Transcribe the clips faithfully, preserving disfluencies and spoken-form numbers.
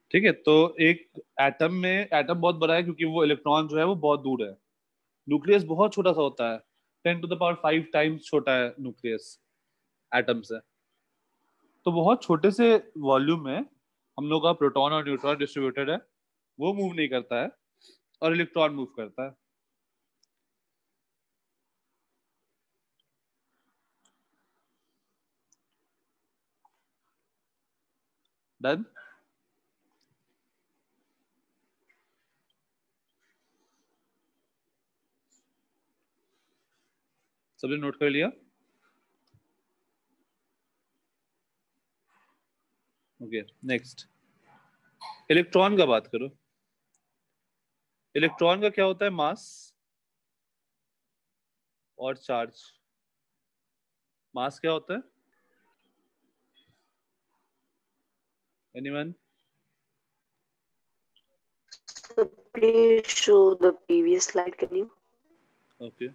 ठीक है, तो एक एटम में, एटम बहुत बड़ा है क्योंकि वो इलेक्ट्रॉन जो है वो बहुत दूर है। न्यूक्लियस बहुत छोटा सा होता है, ten to the power five times छोटा है न्यूक्लियस एटम से। तो बहुत छोटे से वॉल्यूम में हम लोग का प्रोटॉन और न्यूट्रॉन डिस्ट्रीब्यूटेड है, वो मूव नहीं करता है और इलेक्ट्रॉन मूव करता है। डन। सबने नोट कर लिया? ओके, नेक्स्ट इलेक्ट्रॉन का बात करो। इलेक्ट्रॉन का क्या होता है? मास और चार्ज। मास क्या होता है? Anyone? So please show the previous slide, can you? Okay,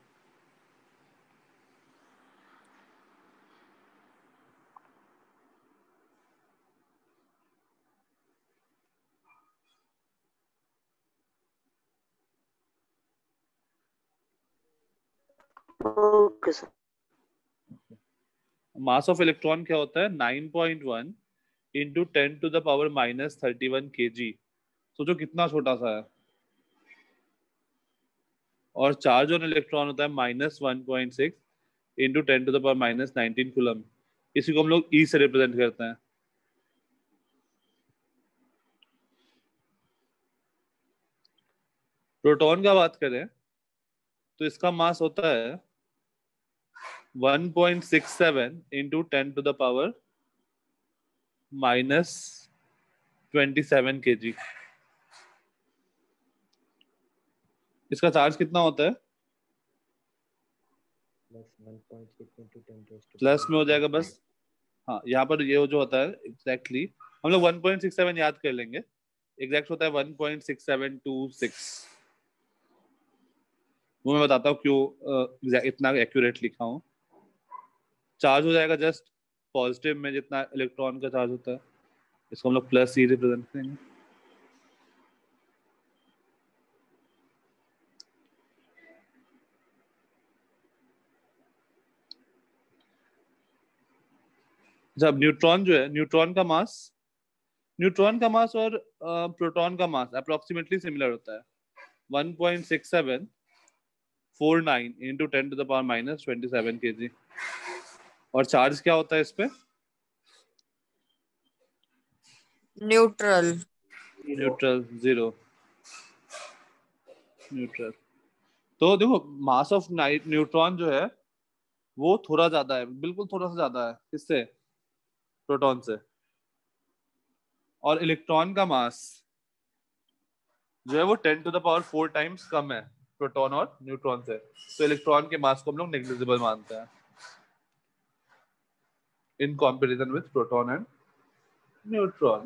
Okay, sir. Mass of electron क्या होता है? Nine point one into ten to the power minus thirty one K G. सोचो कितना छोटा सा है। और चार्ज ऑन इलेक्ट्रॉन होता है minus one point six into ten to the power minus nineteen coulomb. इसी को हम लोग ई से रिप्रेजेंट करते हैं। प्रोटॉन का बात करें तो इसका मास होता है one point six seven into ten to the power minus twenty seven K G. इसका चार्ज कितना होता है? प्लस में हो जाएगा बस। हाँ, यहाँ पर ये जो होता है एग्जैक्टली exactly, हम लोग वन पॉइंट सिक्स सेवन याद कर लेंगे। एग्जैक्ट होता है one point six seven two six. वो मैं बताता हूँ क्यों अ, इतना एक्यूरेट लिखा हूँ। चार्ज हो जाएगा जस्ट पॉजिटिव में जितना इलेक्ट्रॉन का चार्ज होता है, इसको हम लोग प्लस सी रिप्रेजेंट करेंगे। जब न्यूट्रॉन जो है, न्यूट्रॉन का मास न्यूट्रॉन का मास और प्रोटॉन का मास अप्रोक्सीमेटली सिमिलर होता है, one point six seven four nine into ten to the power minus twenty seven K G. और चार्ज क्या होता है इस पे? न्यूट्रल। Neutral, zero. न्यूट्रल। तो देखो मास ऑफ न्यूट्रॉन जो है वो थोड़ा ज्यादा है, बिल्कुल थोड़ा सा ज्यादा है किससे? प्रोटॉन से। और इलेक्ट्रॉन का मास जो है वो ten to the power four times कम है प्रोटॉन और न्यूट्रॉन से। तो इलेक्ट्रॉन के मास को हम लोग नेग्लिजिबल मानते हैं in comparison with proton and neutron.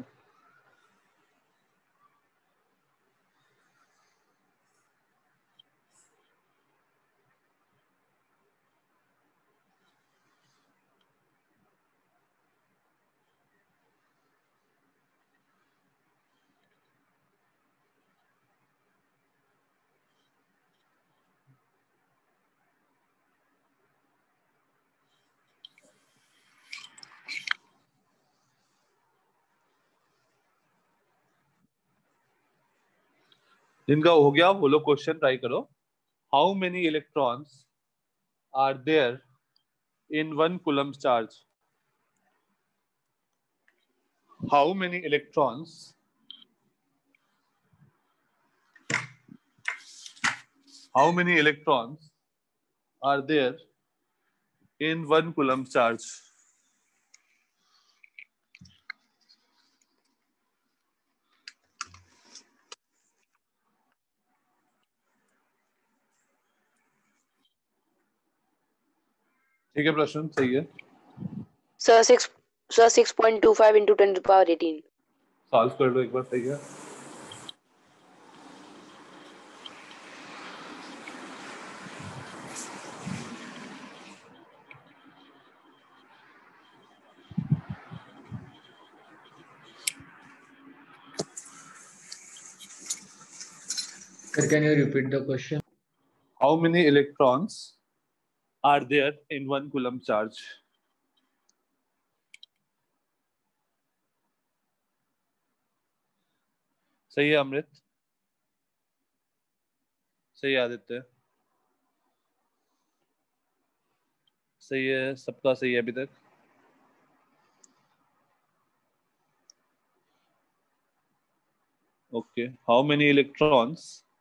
जिनका हो गया वो लोग क्वेश्चन ट्राई करो। How many electrons are there in one coulomb charge? How many electrons how many electrons are there in one coulomb charge? ठीक है, प्रश्न सही है। Sir, six, sir, six point two five into ten to the power eighteen. Solve कर लो एक बार, सही है। Sir, can you repeat the question? How many electrons are there in one coulomb charge? सही है अमृत, सही है आदित्य, सही है, सबका सही है अभी तक। Okay, how many electrons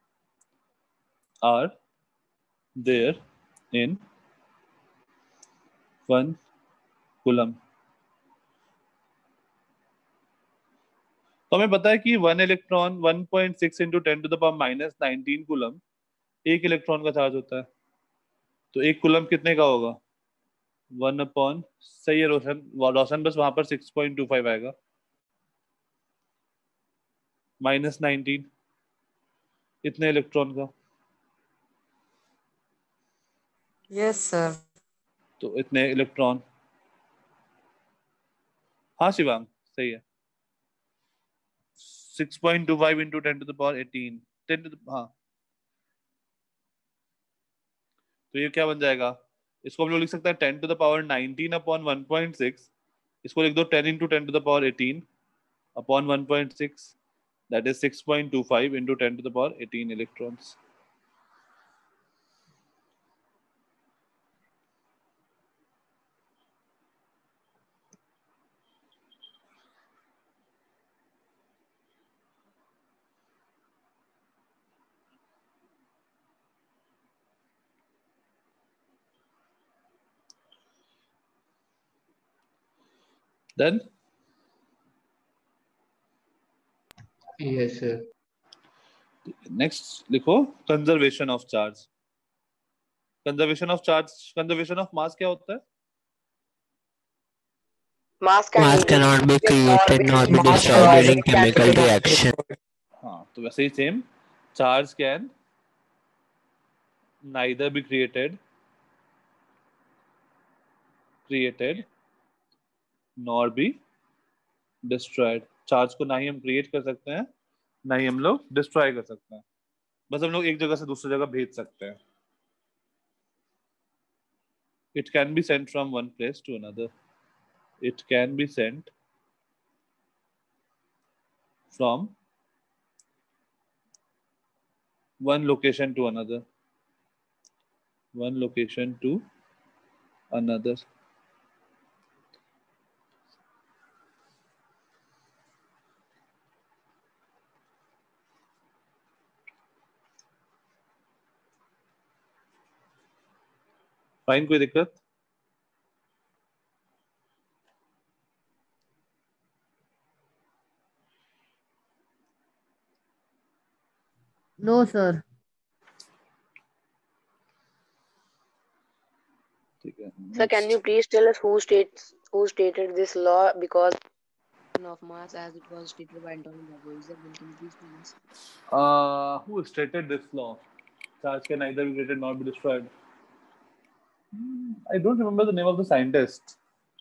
are there in one coulomb? तो हमें पता है कि one electron one point six into ten to the power minus nineteen coulomb एक इलेक्ट्रॉन का चार्ज होता है। तो एक कूलम कितने का होगा? वन अपॉन, सही है रोशन, रोशन बस वहां पर सिक्स पॉइंट टू फाइव आएगा, माइनस नाइनटीन इतने इलेक्ट्रॉन का, यस सर। तो इतने इलेक्ट्रॉन। हाँ शिवांग सही है, six point two five into ten to the power eighteen, ten to the, हाँ तो ये क्या बन जाएगा? इसको हम लोग लिख सकते हैं ten to the power nineteen upon one point six, इसको लिख दो ten into ten to the power eighteen upon one point six, that is six point two five into ten to the power eighteen electrons. Then Yes, sir. next लिखो conservation of charge. Conservation of charge, conservation of mass क्या होता है? Mass can Mass cannot be created nor be destroyed during chemical reaction. हाँ तो वैसे ही same, charge can neither be created created nor be destroyed। Charge को ना ही हम क्रिएट कर सकते हैं ना ही हम लोग डिस्ट्रॉय कर सकते हैं, बस हम लोग एक जगह से दूसरी जगह भेज सकते हैं। It can be sent from one place to another. It can be sent from one location to another. One location to another. Fine, कोई दिक्कत? No, sir. ठीक है। Sir, can you please tell us who states who stated this law? Because of mass, as it was stated by Antonio Lavoisier. Then can you please tell us? Uh, who stated this law? Charge can neither be created nor be destroyed. Hmm, I don't remember the name of the scientist.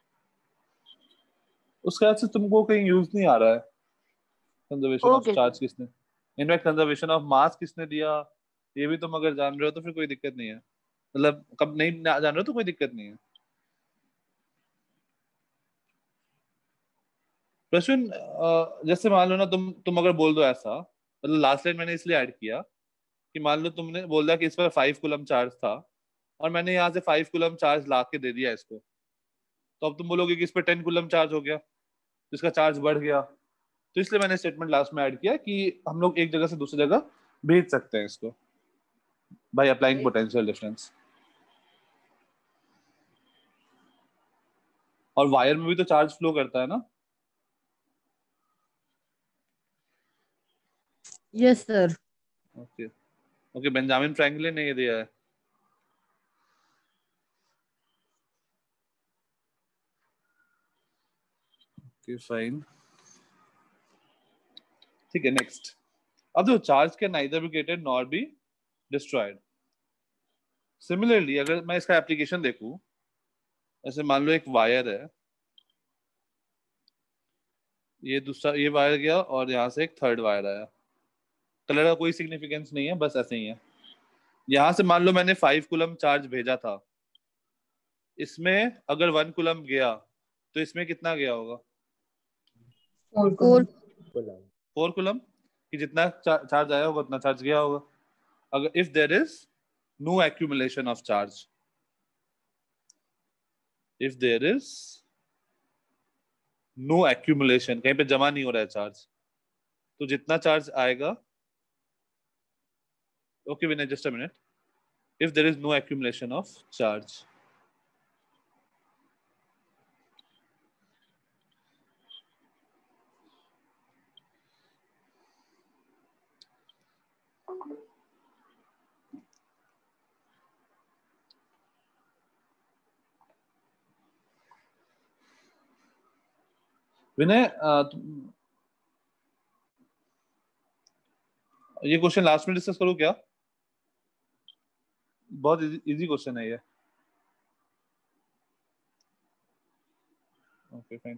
उसके बाद से तुमको कहीं use नहीं आ रहा है conservation of Okay, charge किसने, इनफैक्ट कंजर्वेशन ऑफ मास किसने दिया, ये भी तुम अगर जान रहे हो तो फिर कोई दिक्कत नहीं है, मतलब कब नहीं जान रहे हो तो कोई दिक्कत नहीं है। प्रश्न, जैसे मान लो ना तुम तुम अगर बोल दो ऐसा, मतलब लास्ट लाइन मैंने इसलिए ऐड किया कि मान लो तुमने बोल दिया कि इस पर फाइव कूलम चार्ज था और मैंने यहाँ से फाइव कूलम चार्ज ला के दे दिया इसको, तो अब तुम बोलोगे कि इस पर टेन कूलम चार्ज हो गया, तो इसका चार्ज बढ़ गया, तो इसलिए मैंने स्टेटमेंट लास्ट में ऐड किया कि हम लोग एक जगह से दूसरी जगह भेज सकते हैं इसको बाय अप्लाइंग पोटेंशियल डिफरेंस। और वायर में भी तो चार्ज फ्लो करता है ना? Yes, sir. Okay okay, Benjamin Franklin ने ये दिया है। ओके फाइन, ठीक है। नेक्स्ट, अब जो charge can neither be created nor be destroyed. Similarly अगर मैं इसका एप्लीकेशन देखूं, ऐसे मान लो एक वायर है, ये दूसरा ये वायर गया और यहाँ से एक थर्ड वायर आया, कलर का कोई सिग्निफिकेंस नहीं है, बस ऐसे ही है। यहां से मान लो मैंने फाइव कूलम चार्ज भेजा था, इसमें अगर वन कूलम गया तो इसमें कितना गया होगा? Four coulomb. फोर कूलम, कि जितना चा, चार्ज आया होगा उतना चार्ज गया होगा। अगर if there is no accumulation of charge, if there is no accumulation, कहीं पे जमा नहीं हो रहा है चार्ज, तो जितना चार्ज आएगा, okay Vinay just a minute, if there is no accumulation of charge, Vinay uh, तुम- ये क्वेश्चन लास्ट में डिस्कस करूं क्या? बहुत इजी क्वेश्चन है ये। ओके फाइन,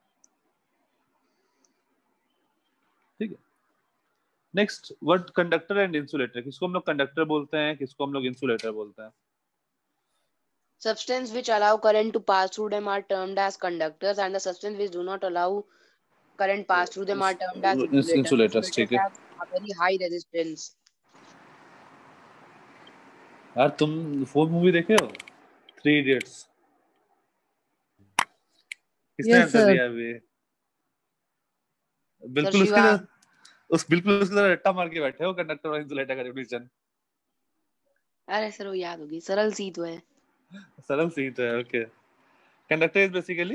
ठीक है। Next word conductor and insulator. किसको हम लोग कंडक्टर बोलते हैं, किसको हम लोग इंसुलेटर बोलते हैं? Substance which allow current to pass through them are termed as conductors, and the substance which do not allow current pass through them are termed as insulators. Insulators, ठीक Insulators है। have a very high resistance. यार तुम four movie देखे हो, थ्री इडियट्स? किसने Yes, answer sir. दिया अभी? Sir बिल्कुल उसके Shiva, उस बिल्कुल उसके तरह रट्टा मार के बैठे हो कंडक्टर और इंसुलेटर का डेफिनेशन। अरे सर वो याद होगी, सरल सी तो है। सरल सी तो है, okay. Conductor is basically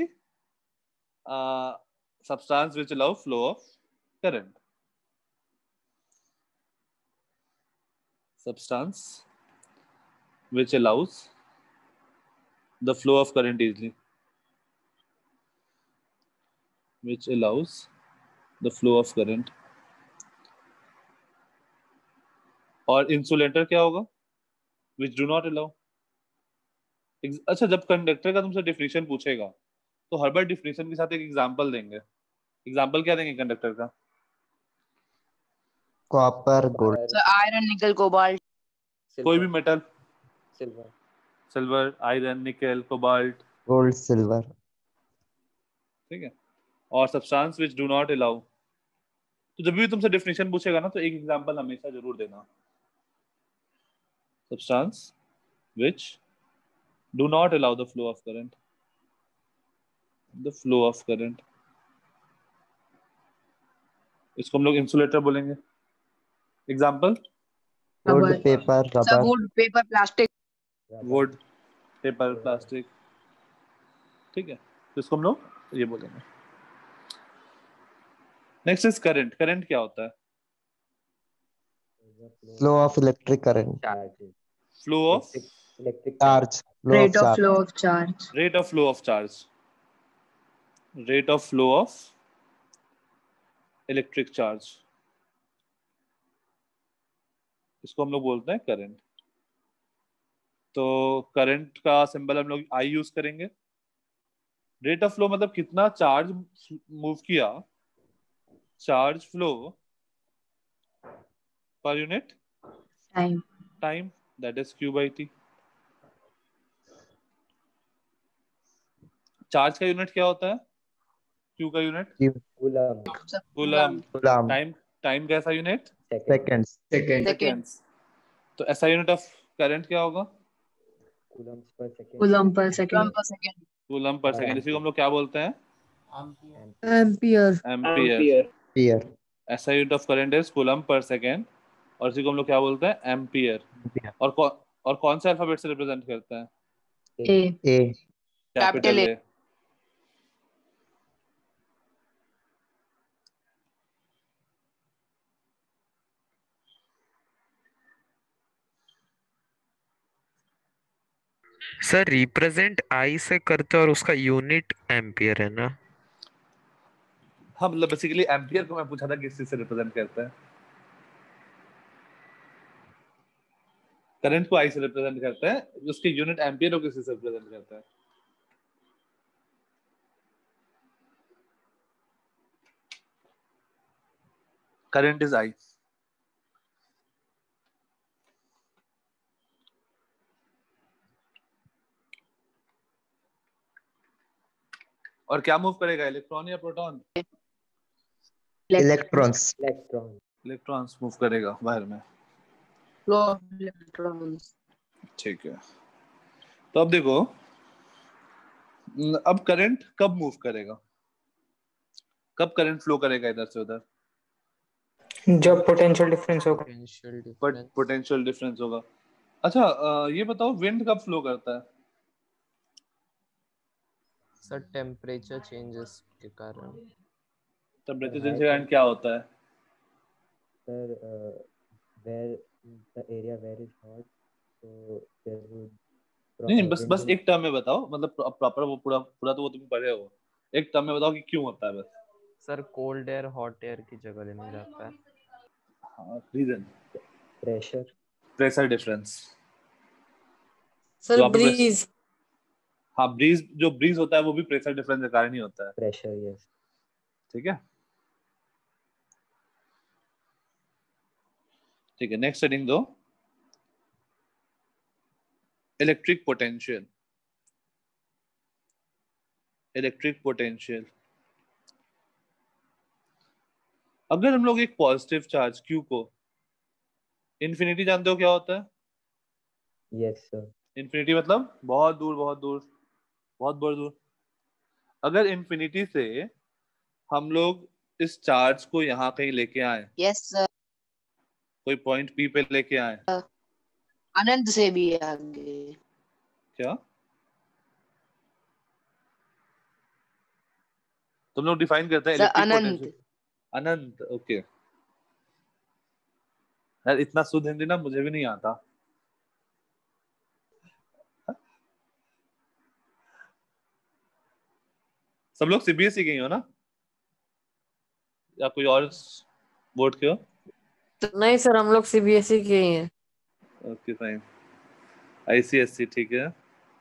substance which allow flow of current, substance which allows the flow of current easily, which allows the flow of current। और इंसुलेटर क्या होगा? which do not allow। अच्छा, जब कंडक्टर का तुमसे डेफिनेशन पूछेगा तो हर बार definition के साथ एक एग्जांपल देंगे। एग्जांपल क्या देंगे कंडक्टर का? Copper, gold. So iron, nickel, cobalt. कोई भी metal, silver. Silver, iron, nickel, cobalt, Gold, silver. ठीक है। और substance which do not allow, तो जब भी तुमसे डेफिनेशन पूछेगा ना तो एक एग्जांपल हमेशा जरूर देना। Substance which do not allow the flow of current, the flow of current, इसको हम लोग इंसुलेटर बोलेंगे। Example? Wood, paper, So rubber. wood, paper, plastic. Wood, paper, plastic, ठीक है, तो इसको हम लोग ये बोलेंगे। Next is current. करंट क्या होता है? Flow of electric current. चार्ज। Flow of, electric Charge. Flow of charge. of charge. Rate of flow of charge, rate of flow of electric charge, इसको हम लोग बोलते हैं करंट। तो करंट का सिंबल हम लोग आई यूज करेंगे। रेट ऑफ फ्लो मतलब कितना चार्ज मूव किया, चार्ज फ्लो पर unit Time. Time, that is Q by T. Charge का यूनिट क्या होता है? क्यू का unit coulomb. Coulomb. Coulomb. Time, time का SI unit second. Seconds. Second. Seconds. तो ऐसा यूनिट ऑफ करंट क्या होगा? Coulomb per second. Coulomb per Coulomb second. per second. Coulomb per second. इसी को हम लोग क्या बोलते हैं? Ampere. Ampere. Ampere. SI unit of current is coulomb per second, और इसी को हम लोग क्या बोलते हैं? एम्पियर। Ampere. और कौन और कौन सा अल्फाबेट से रिप्रेजेंट करता है? A. A. Capital Capital A. Sir represent I से करते हैं और उसका यूनिट एम्पियर है ना? हाँ, मतलब बेसिकली एम्पियर को मैं पूछा था किस चीज से रिप्रेजेंट करता है। करंट को आई से रिप्रेजेंट करता है, उसके यूनिट एम्पियर को किस से रिप्रेजेंट करता है? Current is I. और क्या मूव करेगा, इलेक्ट्रॉन या proton? Electrons. Electron. Electrons move करेगा बाहर में। Flow of electrons. ठीक है, तो अब देखो अब करंट कब मूव करेगा, कब करंट फ्लो करेगा इधर से उधर? जब पोटेंशियल डिफरेंस होगा। Potential but difference potential difference होगा। अच्छा अ, ये बताओ विंड कब फ्लो करता है? सर टेम्परेचर चेंजेस के कारण। टेम्परेचर high चेंज के कारण क्या होता है? Sir, uh, where the area where is hot, so there would pro- नहीं uh, बस wind बस will एक टर्म में बताओ, मतलब प्रॉपर वो पूरा पूरा तो वो तुम पढ़े हो, एक टर्म में बताओ कि क्यों होता है बस। Sir cold air hot air की जगह लेने जाता है। हाँ reason pressure. Pressure difference. Sir तो आपने प्रेस- ब्रीज। हाँ ब्रीज, जो ब्रीज होता है वो भी प्रेशर डिफरेंस के कारण ही होता है। Pressure, yes. ठीक है ठीक है, नेक्स्ट हेडिंग दो, इलेक्ट्रिक पोटेंशियल। इलेक्ट्रिक पोटेंशियल, अगर हम लोग एक पॉजिटिव चार्ज Q को, इन्फिनिटी जानते हो क्या होता है? Yes, sir. इन्फिनिटी मतलब बहुत दूर बहुत दूर बहुत बहुत दूर। अगर इन्फिनिटी से हम लोग इस चार्ज को यहाँ कहीं लेके आए, Yes, sir. कोई पॉइंट P पे लेके आए, अनंत से भी आगे। क्या तुम लोग डिफाइन करते हैं सर इलेक्ट्रिक अनंत। पोटेंशियल? अनंत, ओके। यार इतना शुद्ध हिंदी ना मुझे भी नहीं आता। सब लोग सीबीएसई के ही हो ना, या कोई और बोर्ड के हो? नहीं सर, हम लोग सीबीएसई के ही हैं। ओके फाइन, आईसीएसई, ठीक है।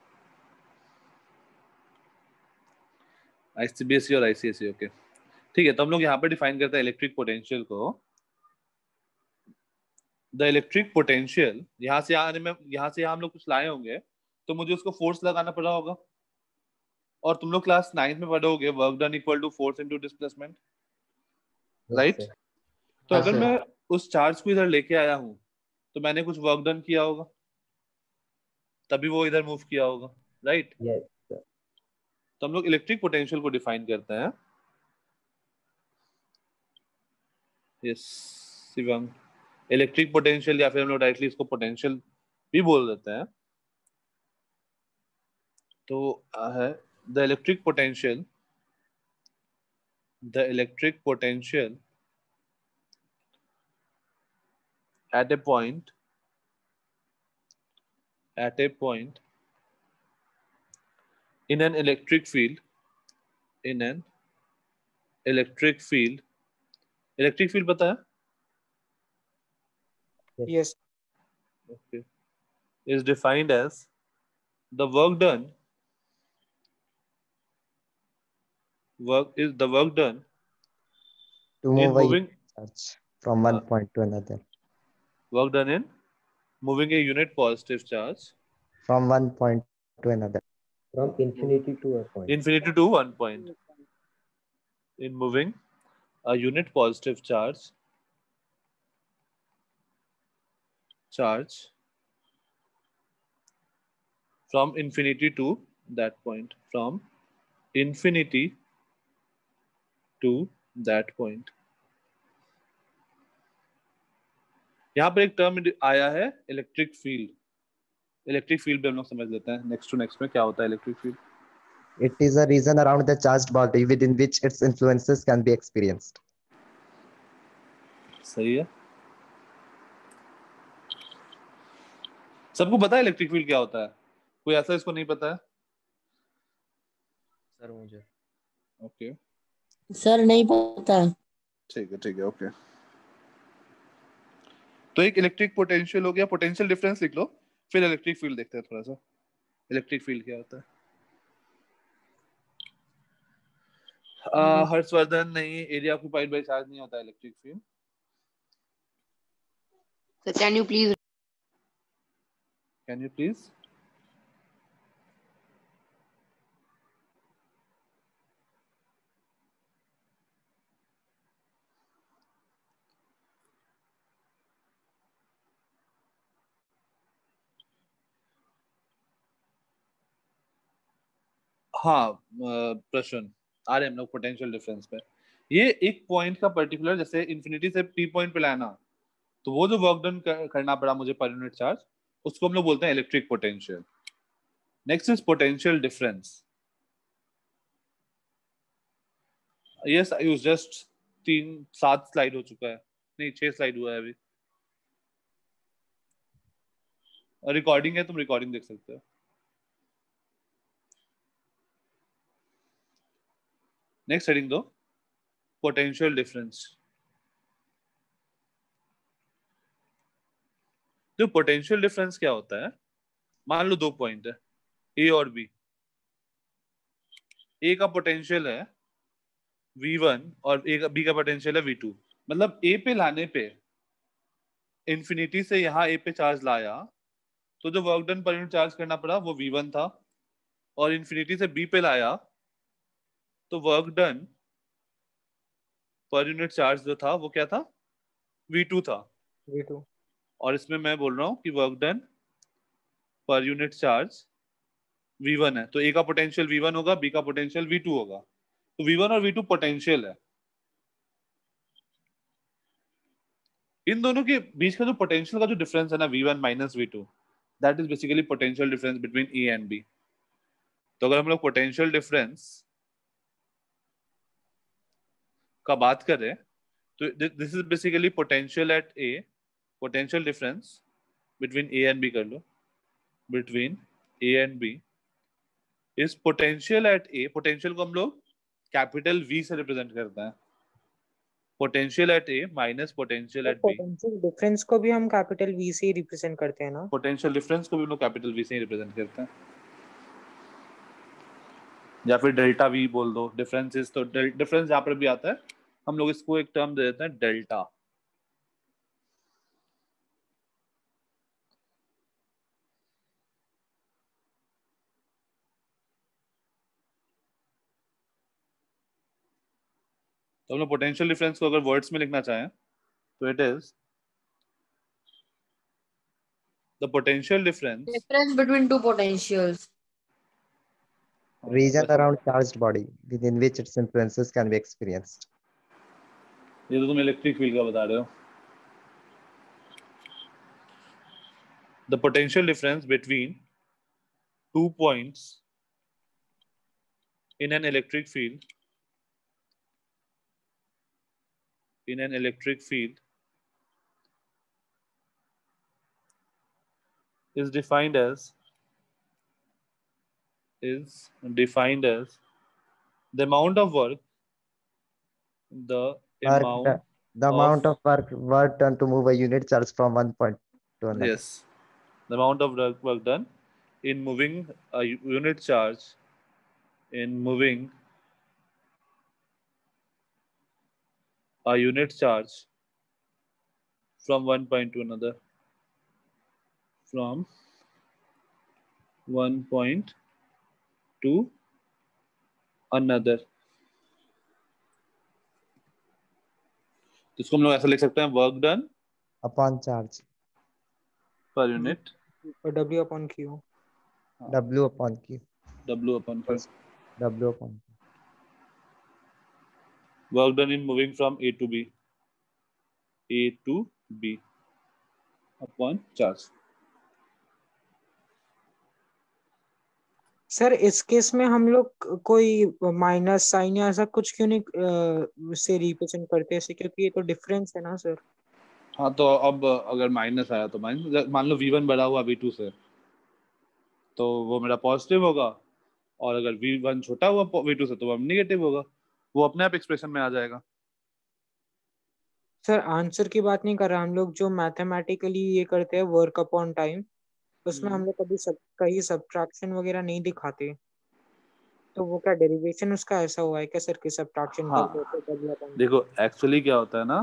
आईसीबीएसई और आईसीएसई, ओके ठीक है। तो हम लोग यहाँ पे डिफाइन करते हैं इलेक्ट्रिक पोटेंशियल को। द इलेक्ट्रिक पोटेंशियल, यहाँ से आने में, यहाँ से यहाँ हम लोग कुछ लाए होंगे तो मुझे उसको फोर्स लगाना पड़ा होगा, और तुम लोग क्लास नाइन्थ में पढ़ोगे work done equal to force into displacement, Yes, right? sir. तो हाँ, अगर सर। मैं उस चार्ज को इधर लेके आया हूँ तो मैंने कुछ वर्क डन किया होगा, तभी वो इधर मूव किया होगा, राइट? Yes, sir. तो हम लोग इलेक्ट्रिक पोटेंशियल को डिफाइन करते हैं। यस शिवम, इलेक्ट्रिक पोटेंशियल, या फिर हम लोग डायरेक्टली इसको पोटेंशियल भी बोल देते हैं। तो है the electric potential, the electric potential at a point at a point in an electric field in an electric field electric field पता है? Yes Okay, is defined as the work done work is the work done To in move a moving charge from one uh, point to another. work done in moving a unit positive charge From one point to another. From infinity to a point. infinity to one point in moving a unit positive charge charge from infinity to that point, from infinity to that point. यहाँ पर एक term आया है electric field. Electric field भी हम लोग समझ लेते हैं नेक्स्ट टू नेक्स्ट में क्या होता है electric field. It is a region around the charged body within which its influences can be experienced. सही है, सबको पता है इलेक्ट्रिक फील्ड क्या होता है? कोई ऐसा इसको नहीं पता है? सर मुझे ओके सर नहीं पता। ठीक है ठीक है ओके। तो एक इलेक्ट्रिक पोटेंशियल हो गया, पोटेंशियल डिफरेंस लिख लो, फिर इलेक्ट्रिक फील्ड देखते हैं थोड़ा सा। इलेक्ट्रिक फील्ड क्या होता है? uh, हर्षवर्धन, नहीं, एरिया ऑक्यूपाइड बाय चार्ज नहीं होता electric field. So can you please can you please? हाँ प्रश्न आ रहे हम लोग पोटेंशियल डिफरेंस पे। ये एक पॉइंट का पर्टिकुलर, जैसे इन्फिनिटी से पी पॉइंट पे लाना, तो वो जो वर्क डन करना पड़ा मुझे पर यूनिट चार्ज, उसको हम लोग बोलते हैं electric potential. Next is potential difference. Yes I use just तीन सात स्लाइड हो चुका है, नहीं छह स्लाइड हुआ है अभी। रिकॉर्डिंग है, तुम रिकॉर्डिंग देख सकते हो। नेक्स्ट हेडिंग दो, पोटेंशियल डिफरेंस। तो पोटेंशियल डिफरेंस क्या होता है? मान लो दो पॉइंट है ए और बी। ए का पोटेंशियल है वी वन और ए का बी का पोटेंशियल है वी टू। मतलब ए पे लाने पे, इन्फिनिटी से यहाँ ए पे चार्ज लाया तो जो work done per unit charge करना पड़ा वो वी वन था, और इन्फिनिटी से बी पे लाया तो work done per unit charge जो था वो क्या था? वी टू था। V two. और इसमें मैं बोल रहा हूँ कि work done per unit charge V one है, तो ए का पोटेंशियल वी वन होगा, बी का पोटेंशियल वी टू होगा। तो वी वन और वी टू पोटेंशियल है। इन दोनों के बीच का जो पोटेंशियल का जो डिफरेंस है ना, V one minus V two, that is basically potential difference between A and B. तो अगर हम लोग पोटेंशियल डिफरेंस का बात करें तो this is basically potential at A, potential difference between A and B कर लो, between A and B is potential at A. Potential को हम लोग कैपिटल वी से रिप्रेजेंट करते हैं। Potential at A minus potential at B. Potential difference को भी हम कैपिटल वी से ही रिप्रेजेंट करते हैं ना? पोटेंशियल डिफरेंस को भी हम लोग कैपिटल वी से ही रिप्रेजेंट करते हैं, या फिर डेल्टा वी बोल दो। डिफरेंसेस तो डिफरेंस जहां पर भी आता है हम लोग इसको एक टर्म दे देते हैं डेल्टा। तो हम लोग पोटेंशियल डिफरेंस को अगर वर्ड्स में लिखना चाहें तो it is the potential difference Difference between two potentials. Region around charged body within which its influences can be experienced. ये तो तुम इलेक्ट्रिक फील्ड का बता रहे हो। The potential difference between two points in an electric field in an electric field is defined as is defined as the amount of work the Work amount done- the of- amount of work work done to move a unit charge from one point to another. yes the amount of work, work done in moving a unit charge in moving a unit charge from one point to another from one point to another। तो इसको हम लोग ऐसा लिख सकते हैं, work done Upon charge. Per unit W upon Q। W upon Q. W upon Q। W upon Q. Work done in moving from A to B, A to B upon charge। Sir इस case में हम लोग कोई minus sign या ऐसा कुछ क्यों नहीं अ, से रिप्रेजेंट करते ऐसे, क्योंकि ये तो डिफरेंस है ना सर। हाँ तो अब अगर माइनस आया तो माइनस, मान लो वी वन बड़ा हुआ वी टू से तो वो मेरा पॉजिटिव होगा, और अगर वी वन छोटा हुआ वी टू से तो वो निगेटिव होगा, वो अपने आप एक्सप्रेशन में आ जाएगा। सर आंसर की बात नहीं कर रहा, हम लोग जो मैथमेटिकली ये करते हैं वर्क अपॉन टाइम, उसमें हम लोग कभी सब कहीं सब्ट्रैक्शन वगैरह नहीं दिखाते, तो वो क्या डेरिवेशन उसका ऐसा हुआ है क्या सर कि सब्ट्रैक्शन हाँ। करते हैं W upon देखो एक्चुअली क्या होता है ना,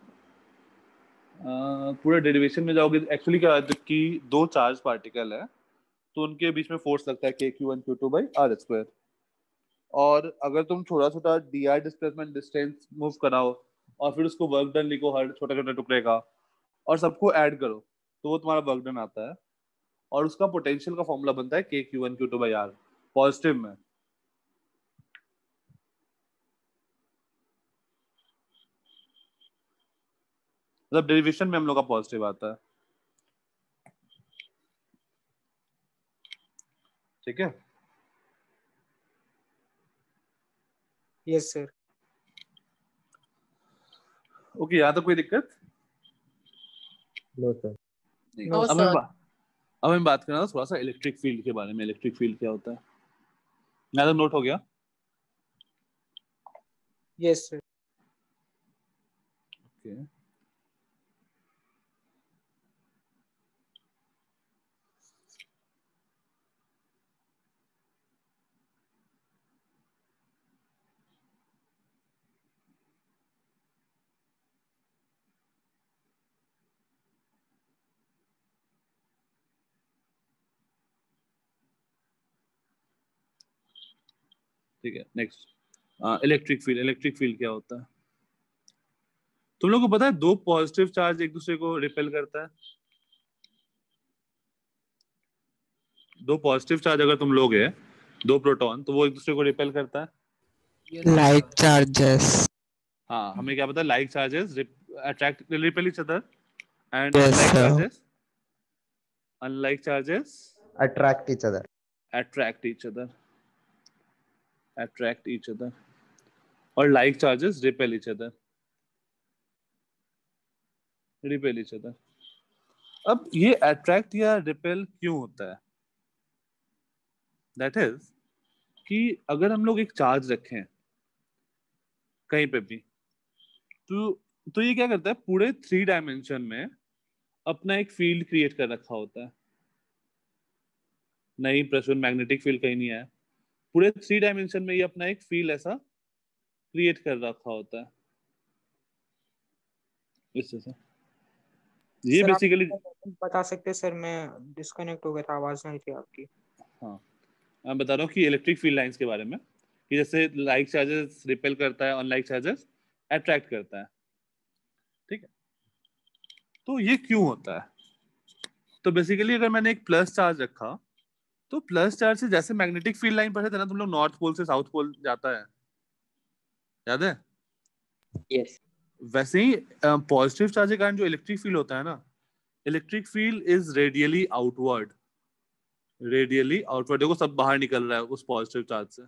अ, पूरे डेरिवेशन में जाओगे एक्चुअली क्या होता है कि दो चार्ज पार्टिकल है तो उनके बीच में फोर्स लगता है के Q one Q two by R square, और अगर तुम छोटा छोटा D R displacement distance move कराओ और फिर उसको वर्क डन लिखो हर छोटे छोटे टुकड़े का और सबको ऐड करो तो वो तुम्हारा वर्क डन आता है, और उसका पोटेंशियल का फॉर्मूला बनता है के Q one Q two by R positive में। मतलब डेरिवेशन में हम लोग का पॉजिटिव आता है। ठीक है, यस सर। ओके, यहाँ तक कोई दिक्कत नो सर। नहीं। No, अब sir. हम बा- अब हम बात करना थोड़ा सा इलेक्ट्रिक फील्ड के बारे में। इलेक्ट्रिक फील्ड क्या होता है, यहाँ तक नोट हो गया? Yes sir. ओके, ठीक है, next electric field. Electric field क्या होता है? तुम लोग को पता है दो पॉजिटिव चार्ज एक दूसरे को रिपेल करता है। दो पॉजिटिव चार्ज अगर तुम लोगे, दो प्रोटॉन, तो वो एक दूसरे को रिपेल करता है। Like charges. हाँ, हमें क्या पता है, like charges attract repel each other and Yes, unlike sir. Charges unlike charges Attract each other. attract each other attract each other और like charges repel each other repel each other। अब ये attract या repel क्यों होता है? that is कि अगर हम लोग एक चार्ज रखें कहीं पे भी, तो तो ये क्या करता है, पूरे थ्री डायमेंशन में अपना एक फील्ड क्रिएट कर रखा होता है। नहीं, प्रेशर मैग्नेटिक फील्ड कहीं नहीं है, पूरे थ्री डायमेंशन में ये अपना एक फील्ड ऐसा क्रिएट कर रखा होता है इस तरह से। ये सर आप बेसिकली, बता सकते सर, मैं डिस्कनेक्ट हो गया था, आवाज नहीं थी आपकी। हाँ मैं बता रहा हूँ कि इलेक्ट्रिक फील्ड लाइंस के बारे में, कि जैसे लाइक चार्जेस रिपेल करता है, अनलाइक चार्जेस अट्रैक्ट करता है। ठीक है, तो ये क्यों होता है? तो बेसिकली अगर मैंने एक प्लस चार्ज रखा, तो प्लस चार्ज से जैसे मैग्नेटिक फील्ड लाइन पढ़े थे ना तुम लोग, नॉर्थ पोल से साउथ पोल जाता है, याद है? Yes. वैसे ही पॉजिटिव चार्ज के कारण जो इलेक्ट्रिक फील्ड होता है ना, electric field is radially outward. Radially outward, देखो सब बाहर निकल रहा है उस पॉजिटिव चार्ज से।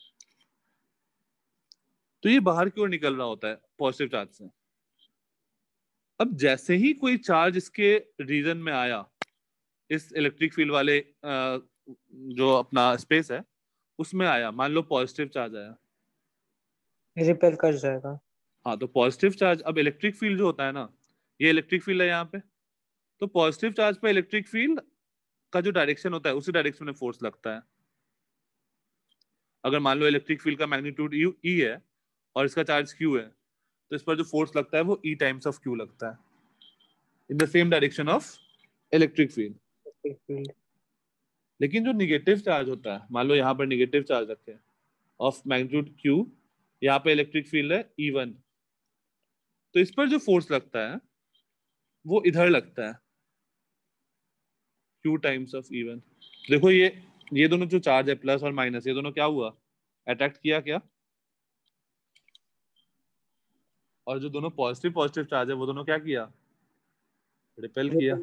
तो ये बाहर की ओर निकल रहा होता है पॉजिटिव चार्ज से। अब जैसे ही कोई चार्ज इसके रीजन में आया, इस इलेक्ट्रिक फील्ड वाले अ, जो अपना स्पेस है उसमें आया, मान लो पॉजिटिव चार्ज आया, रिपेल कर जाएगा। हाँ, तो पॉजिटिव चार्ज, अब इलेक्ट्रिक फील्ड जो होता है ना, ये इलेक्ट्रिक फील्ड है यहाँ पे, तो पॉजिटिव चार्ज पे इलेक्ट्रिक फील्ड का जो डायरेक्शन होता है उसी डायरेक्शन में फोर्स लगता है। अगर मान लो इलेक्ट्रिक फील्ड का मैग्नीट्यूड ई है और इसका चार्ज क्यू है, तो इस पर जो फोर्स लगता है वो ई टाइम्स ऑफ क्यू लगता है, in the same direction of electric field. Field. लेकिन जो निगेटिव चार्ज होता है, मान लो यहाँ पर निगेटिव चार्ज रखे ऑफ मैग्नीट्यूड क्यू, यहाँ पे इलेक्ट्रिक फील्ड है ई वन, तो इस पर जो फोर्स लगता है वो इधर लगता है, Q times of E one. देखो ये ये दोनों जो चार्ज है प्लस और माइनस, ये दोनों क्या हुआ, अट्रैक्ट किया क्या? और जो दोनों पॉजिटिव पॉजिटिव चार्ज है वो दोनों क्या किया, रिपेल किया।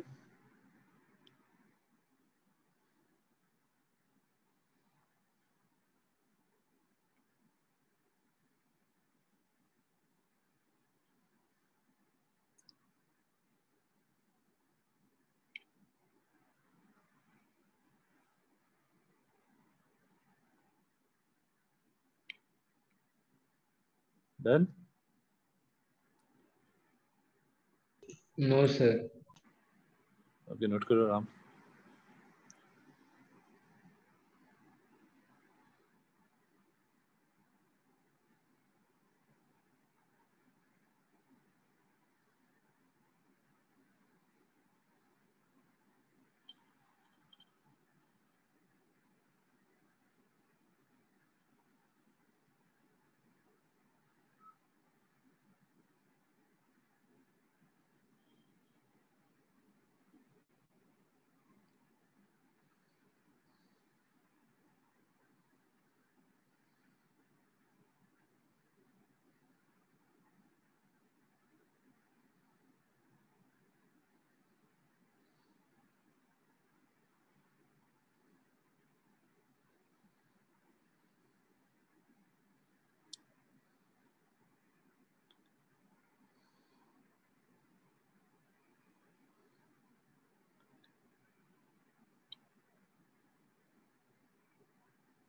Done? No, sir. Okay, note करो Ram.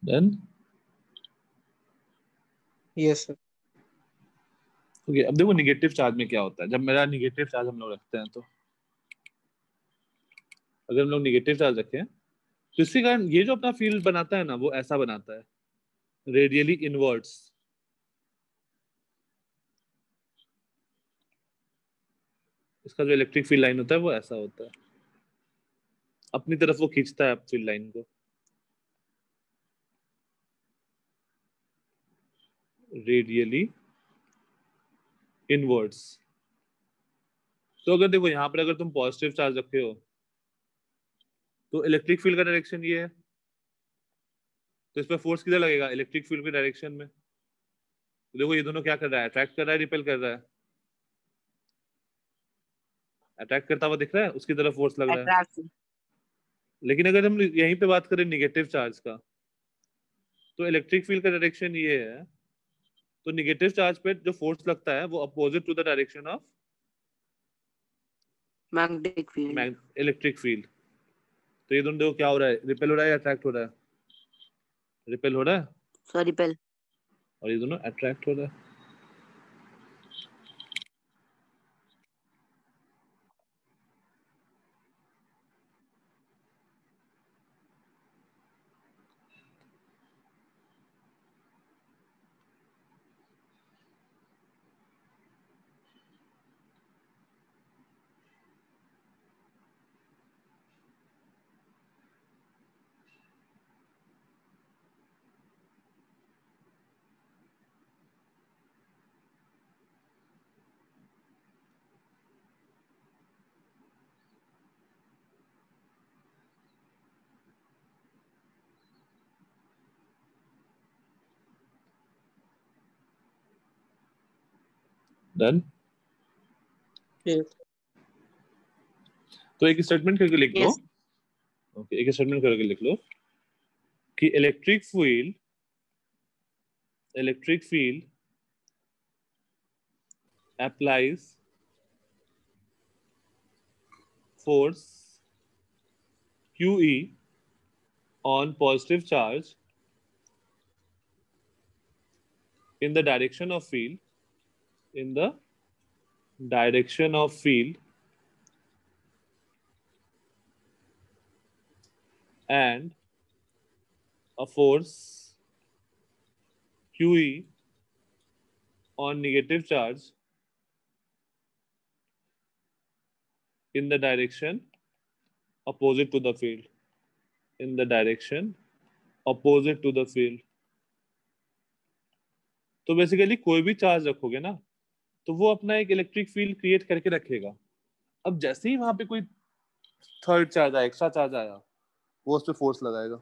Then yes sir. Okay, अब देखो निगेटिव चार्ज में क्या होता है। जब मेरा निगेटिव चार्ज हम लोग रखते हैं, तो अगर हम लोग निगेटिव चार्ज रखें तो इसके कारण ये जो अपना फील्ड बनाता है ना, वो ऐसा बनाता है, रेडियली इनवर्ट्स। इसका जो इलेक्ट्रिक फील्ड लाइन होता है वो ऐसा होता है, अपनी तरफ वो खींचता है फील्ड लाइन को, रेडियली इनवर्ट्स। तो अगर देखो यहाँ पर अगर तुम पॉजिटिव चार्ज रखे हो तो इलेक्ट्रिक फील्ड का डायरेक्शन ये है, तो इस पर फोर्स किधर लगेगा? इलेक्ट्रिक फील्ड के डायरेक्शन में। तो देखो ये दोनों क्या कर रहा है? अट्रैक्ट कर रहा है, रिपेल कर रहा है? अट्रैक्ट करता हुआ दिख रहा है, उसकी तरफ फोर्स लग रहा है। अट्रैक्शन। लेकिन अगर हम यहीं पे बात करें निगेटिव चार्ज का, तो इलेक्ट्रिक फील्ड का डायरेक्शन ये है, तो निगेटिव चार्ज पे जो फोर्स लगता है वो opposite to the direction of magnetic field. Electric field. तो ये दोनों देखो क्या हो रहा है, रिपेल हो रहा है या अट्रैक्ट हो रहा है? रिपेल हो रहा है, सॉरी रिपेल। और ये दोनों अट्रैक्ट हो रहा है। डन। Yes. तो एक स्टेटमेंट करके लिख लो। Yes. ओके, एक स्टेटमेंट करके लिख लो कि electric field electric field applies force Q E on positive charge in the direction of field in the direction of field and a force Q E on negative charge in the direction opposite to the field in the direction opposite to the field। तो basically कोई भी charge रखोगे ना, तो वो अपना एक electric field create करके रखेगा। अब जैसे ही वहां पे कोई थर्ड चार्ज आया, एक्स्ट्रा चार्ज आया, वो उस पर फोर्स लगाएगा।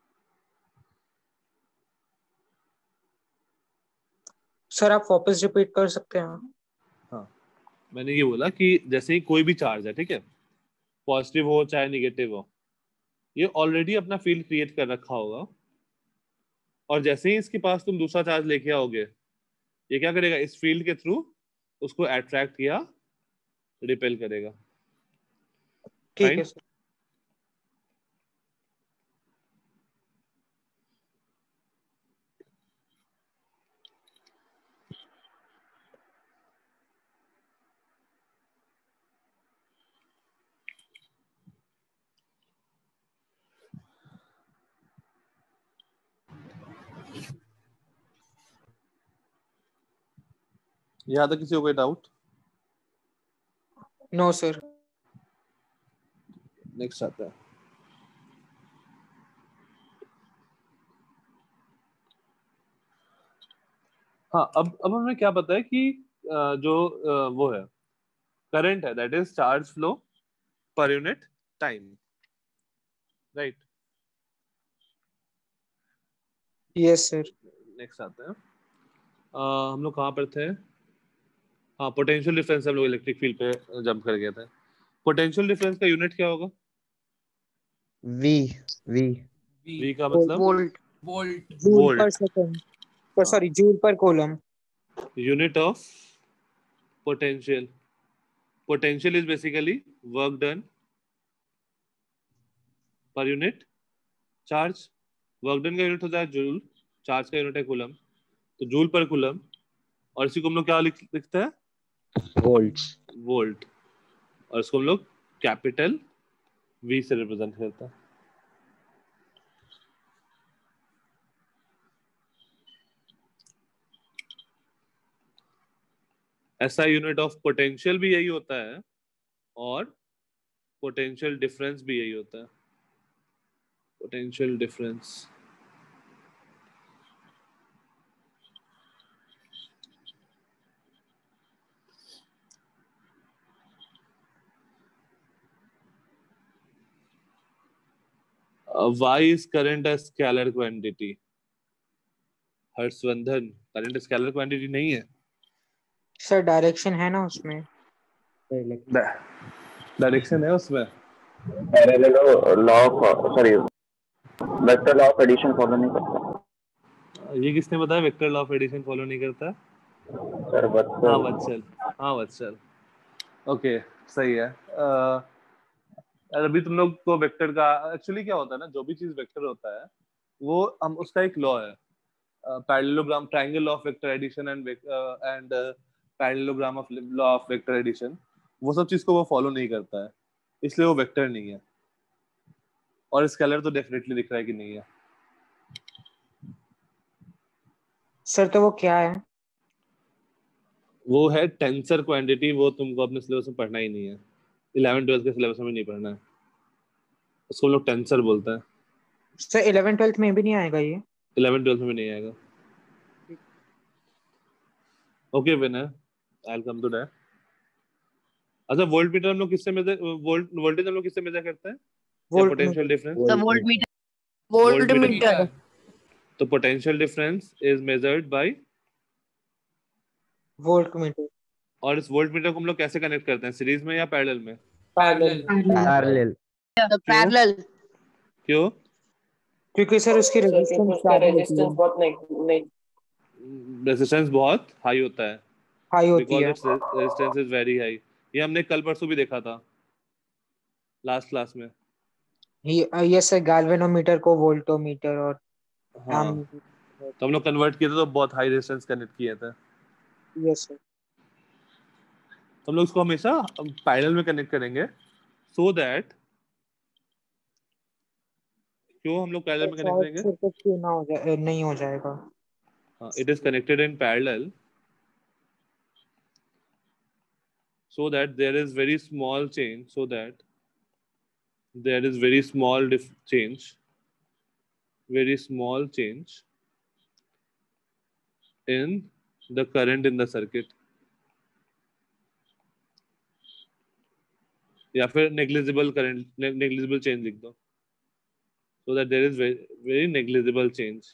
सर आप वापस रिपीट कर सकते हैं? हाँ, मैंने ये बोला कि जैसे ही कोई भी चार्ज है, ठीक है, पॉजिटिव हो चाहे निगेटिव हो, ये ऑलरेडी अपना फील्ड क्रिएट कर रखा होगा, और जैसे ही इसके पास तुम दूसरा चार्ज लेके आओगे, ये क्या करेगा? इस फील्ड के थ्रू उसको अट्रैक्ट या रिपेल करेगा। ठीक है सर। यहाँ तक किसी को कोई डाउट? No sir. नेक्स्ट आता है। हाँ, अब अब हमें क्या पता है कि जो वो है करंट है, दैट इज चार्ज फ्लो पर unit time, right? Yes sir. Next आता है, uh, हम लोग कहाँ पर थे? हाँ, पोटेंशियल डिफरेंस हम लोग इलेक्ट्रिक फील्ड पे जंप कर गए थे। पोटेंशियल डिफरेंस का यूनिट क्या होगा? V V V का मतलब volt. Volt. Joule per second, sorry joule per coulomb. Unit of potential. Potential is basically work done per unit charge. Work done का यूनिट होता है जूल, चार्ज का unit है कूलम, तो जूल पर कूलम, और इसी को हम लोग क्या लिख, लिखते हैं Volts. वोल्ट, और इसको हम लोग कैपिटल वी से रिप्रेजेंट करते हैं। ऐसा यूनिट ऑफ पोटेंशियल भी यही होता है और पोटेंशियल डिफरेंस भी यही होता है। Potential difference why is current a scalar quantity. Harshvardhan, current scalar quantity नहीं है। सर डायरेक्शन है ना उसमें? डायरेक्शन है उसमें। Law of sorry vector law of addition follow नहीं करता। ये किसने बताया vector law of addition follow नहीं करता? सर वत्सल। हाँ वत्सल, हाँ वत्सल, ओके सही है। अ, अभी तुम लोग को वेक्टर का एक्चुअली क्या होता है ना, जो भी चीज वेक्टर होता है वो हम उसका एक लॉ है, parallelogram, triangle law of vector addition and and parallelogram of law of vector addition, वो सब चीज को वो फॉलो नहीं करता है, इसलिए वो वेक्टर नहीं है। और स्केलर तो डेफिनेटली दिख रहा है कि नहीं है। सर तो वो क्या है? वो है टेंसर क्वांटिटी, वो तुमको अपने सिलेबस में पढ़ना ही नहीं है, इलेवन ट्वेल्थ के सिलेबस में नहीं पढ़ना है, उसको हम लोग टेंसर बोलते हैं। सर इलेवन ट्वेल्थ में भी नहीं आएगा ये? इलेवन ट्वेल्थ में नहीं आएगा। Okay winner, I will come to that. अच्छा वोल्ट मीटर हम लोग किससे मेजर, वोल्ट वोल्टेज हम लोग किससे मेजर करते हैं? Volt potential difference. The voltmeter. Voltmeter. तो potential difference is measured by voltmeter. और इस वोल्ट मीटर को हम लोग कैसे कनेक्ट करते हैं, सीरीज में या पैरेलल में? पैरेलल। Parallel. The parallel. क्यों? क्योंकि सर उसकी रेजिस्टेंस रेजिस्टेंस बहुत नहीं रेजिस्टेंस बहुत हाई होता है, हाई होती बिकॉज है। Its resistance is very high. ये हमने कल परसों भी देखा था लास्ट क्लास में। ये ये सर गैल्वेनोमीटर को वोल्टोमीटर और हाँ, तो हम लोग कन्वर्ट किए थे तो बहुत हाई रेजिस्टेंस कनेक्ट किए थे। Yes sir. तो हम लोग इसको हमेशा पैरेलल में कनेक्ट करेंगे सो दैट, क्यों हम लोग पैरेलल में कनेक्ट करेंगे? सर्किट क्यों ना हो जाए, नहीं हो जाएगा। हाँ, it is connected in parallel so that there is very small change, so that there is very small dif- change, very small change in the current in the circuit, या फिर negligible current, ne- negligible change लिख दो, so that there is very, very negligible change.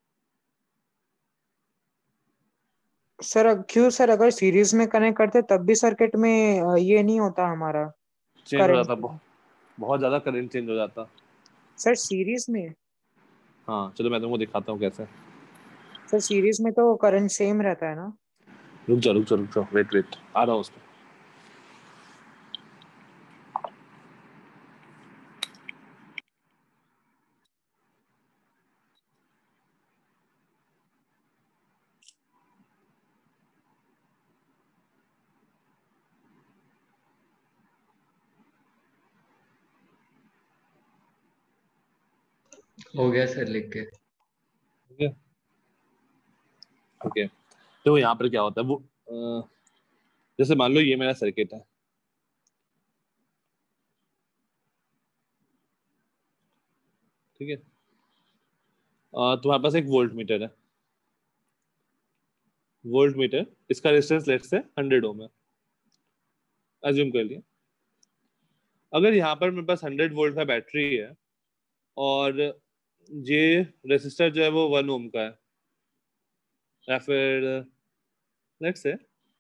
Sir क्यों sir, अगर series में connect करते तब भी सर्किट में अ, ये नहीं होता हमारा चेंज हो करंट? जाता, बहुत बहुत ज्यादा करंट चेंज हो जाता सर सीरीज में? हाँ चलो मैं तुमको दिखाता हूँ कैसे। सर सीरीज में तो करंट सेम रहता है ना? रुक जाओ रुक जाओ रुक जाओ, वेट वेट आ रहा हूँ उसमें। हो गया सर लिख के। ओके ओके, तो यहाँ पर क्या होता है वो, अ, जैसे मान लो ये मेरा सर्किट है, ठीक है, अ, तुम्हारे पास एक वोल्ट मीटर है, वोल्ट मीटर, इसका resistance let say hundred ohm है, अज्यूम कर लिया। अगर यहाँ पर मेरे पास हंड्रेड वोल्ट का बैटरी है और ये रेसिस्टर जो है वो वन ओम का है, या फिर लेट से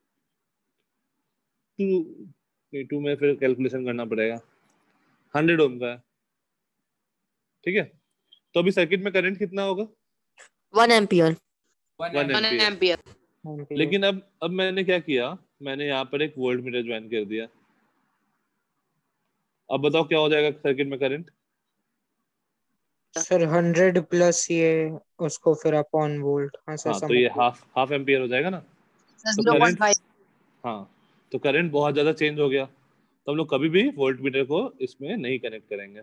टू टू में फिर कैलकुलेशन करना पड़ेगा, हंड्रेड ओम का है, ठीक है, तो अभी सर्किट में करंट कितना होगा? One ampere. One One ampere. ampere. लेकिन अब अब मैंने क्या किया, मैंने यहाँ पर एक वोल्ट मीटर ज्वाइन कर दिया, अब बताओ क्या हो जाएगा सर्किट में करंट? सर हंड्रेड प्लस ये उसको फिर अपॉन वोल्ट ऐसे हाँ तो समझ ये लो। हाफ हाफ एम्पियर हो जाएगा ना। सर तो जीरो पॉइंट करंट, फाइव हाँ तो करंट बहुत ज्यादा चेंज हो गया, तो हम लोग कभी भी वोल्ट मीटर को इसमें नहीं कनेक्ट करेंगे,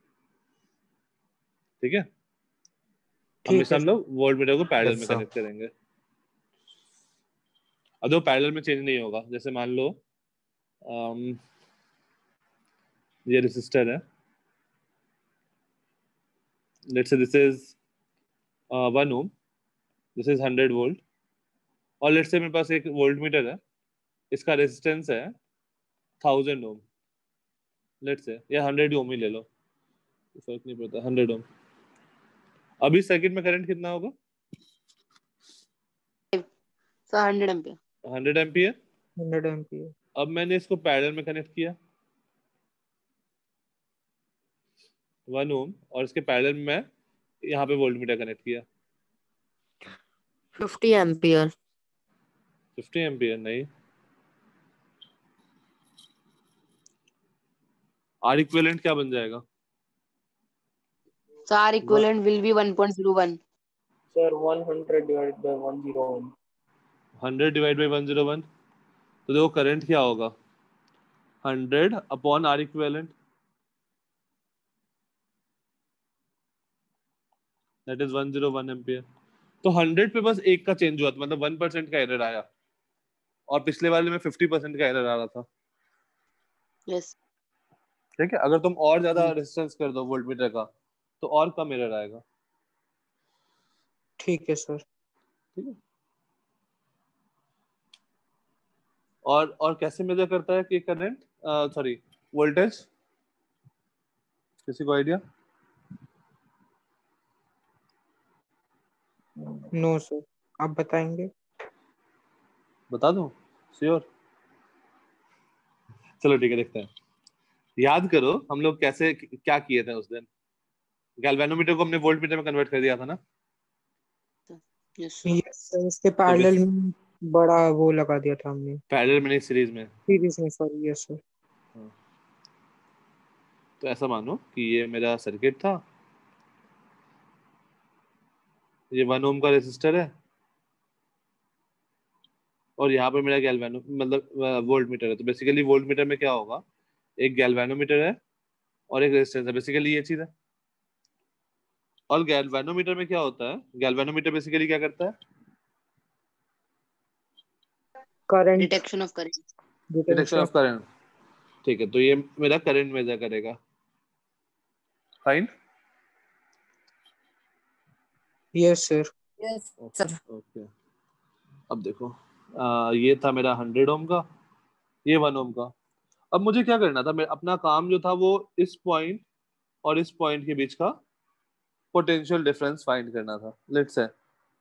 ठीक है। ठीक हमेशा है हम सर। लोग वोल्ट मीटर को पैरेलल Yes, में sir. कनेक्ट करेंगे। अब वो पैरेलल में चेंज नहीं होगा, जैसे मान लो अम, ये रेसिस्टर है, let's say this is one ohm, this is hundred volt, और लेट्स से मेरे पास एक वोल्ट मीटर है, इसका रेजिस्टेंस है थाउजेंड ओम, लेट्स से, या हंड्रेड ओम ही ले लो, फर्क नहीं पड़ता, हंड्रेड ओम। अभी सर्किट में करंट कितना होगा? Sir hundred ampere. Hundred ampere. Hundred ampere. अब मैंने इसको पैरेलल में कनेक्ट किया वन ओम, और इसके पैरेलल में मैं यहाँ पे वोल्ट मीटर कनेक्ट किया फिफ्टी एम्पियर। फिफ्टी एम्पियर नहीं, आर इक्विवेलेंट क्या बन जाएगा? Sir R equivalent will be one point zero one. Sir, one hundred divided by one hundred one. Hundred divide by one zero one, तो देखो current क्या होगा, hundred upon R equivalent, that is one zero one ampere. तो hundred पे बस एक का change हुआ था, मतलब वन परसेंट का एरर आया, और पिछले वाले में फिफ्टी परसेंट का एरर आ रहा था, यस। ठीक है। अगर तुम और ज्यादा रेजिस्टेंस कर दो वोल्ट मीटर का तो और कम एरर आएगा, ठीक है सर। ठीक है। और और कैसे मेजर करता है कि करंट, सॉरी वोल्टेज, किसी को आइडिया? नो सर, आप बताएंगे? बता दूं? श्योर? चलो ठीक है, देखते हैं। याद करो हम लोग कैसे क्या किए थे उस दिन, गैल्वेनोमीटर को हमने वोल्ट मीटर में कन्वर्ट कर दिया था ना। यस यस सर, इसके पैरेलल में बड़ा वो लगा दिया था हमने, पैरेलल में नहीं, सीरीज में। सीरीज में, सॉरी। Yes sir. तो ऐसा मानो कि ये मेरा सर्किट था, ये वन ओम का रेसिस्टर है, और यहाँ पे मेरा गैल्वेनो मतलब वोल्ट मीटर है। तो बेसिकली वोल्ट मीटर में क्या होगा, एक गैल्वेनोमीटर है और एक रेजिस्टेंस है, बेसिकली ये चीज है। और गैल्वेनोमीटर में क्या होता है, गैल्वेनोमीटर बेसिकली क्या करता है, current, detection of current. Detection of current, ठीक है। तो ये मेरा करंट मेजर करेगा, fine. Yes sir. Yes sir. Okay, अब देखो आ, ये था मेरा हंड्रेड ओम का, ये वन ओम का। अब मुझे क्या करना था, मेरा अपना काम जो था वो इस पॉइंट और इस पॉइंट के बीच का पोटेंशियल डिफरेंस फाइंड करना था, लेट्स से,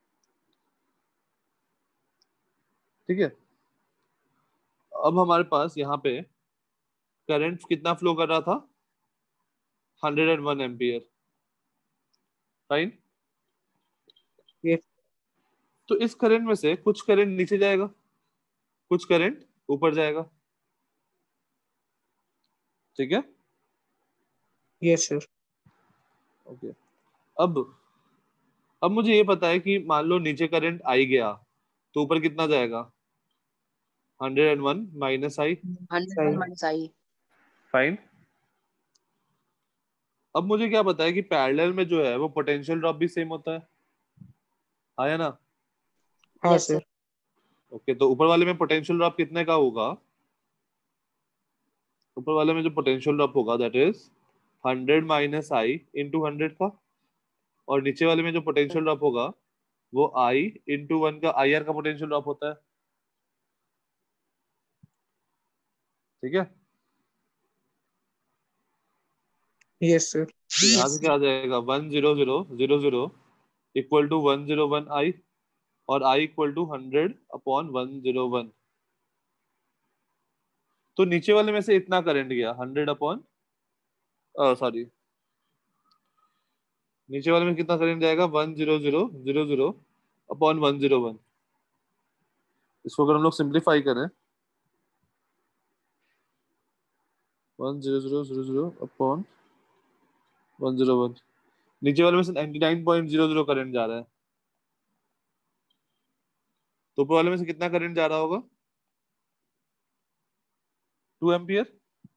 ठीक है। अब हमारे पास यहाँ पे करंट कितना फ्लो कर रहा था, hundred and one ampere, fine. ये तो इस करंट में से कुछ करंट नीचे जाएगा, कुछ करंट ऊपर जाएगा, ठीक है। Yes sir. ओके, अब अब मुझे ये पता है कि मान लो नीचे करंट आई गया तो ऊपर कितना जाएगा, hundred and one minus I, hundred minus I. Fine. अब मुझे क्या पता है कि पैरेलल में जो है वो पोटेंशियल ड्रॉप भी सेम होता है, आया ना? हाँ यस सर। सर। ओके, तो ऊपर वाले में पोटेंशियल ड्रॉप कितने का होगा, ऊपर वाले में जो पोटेंशियल ड्रॉप होगा that is hundred minus I into hundred का, और नीचे वाले में जो पोटेंशियल ड्रॉप होगा वो आई इंटू वन का, आई आर का पोटेंशियल ड्रॉप होता है, ठीक है। Yes sir. तो यहाँ से क्या आ जाएगा, one zero zero zero zero equal to one zero one I, और I equal to hundred upon one zero one. तो नीचे वाले में से इतना करंट गया हंड्रेड अपॉन, सॉरी नीचे वाले में कितना करंट जाएगा, one zero zero zero zero upon one zero one. इसको अगर हम लोग सिंप्लीफाई करें, one zero zero zero zero upon one zero one, नीचे वाले में से ninety nine point zero zero current जा रहा है, तो ऊपर वाले में से कितना करंट जा रहा होगा? Two ampere?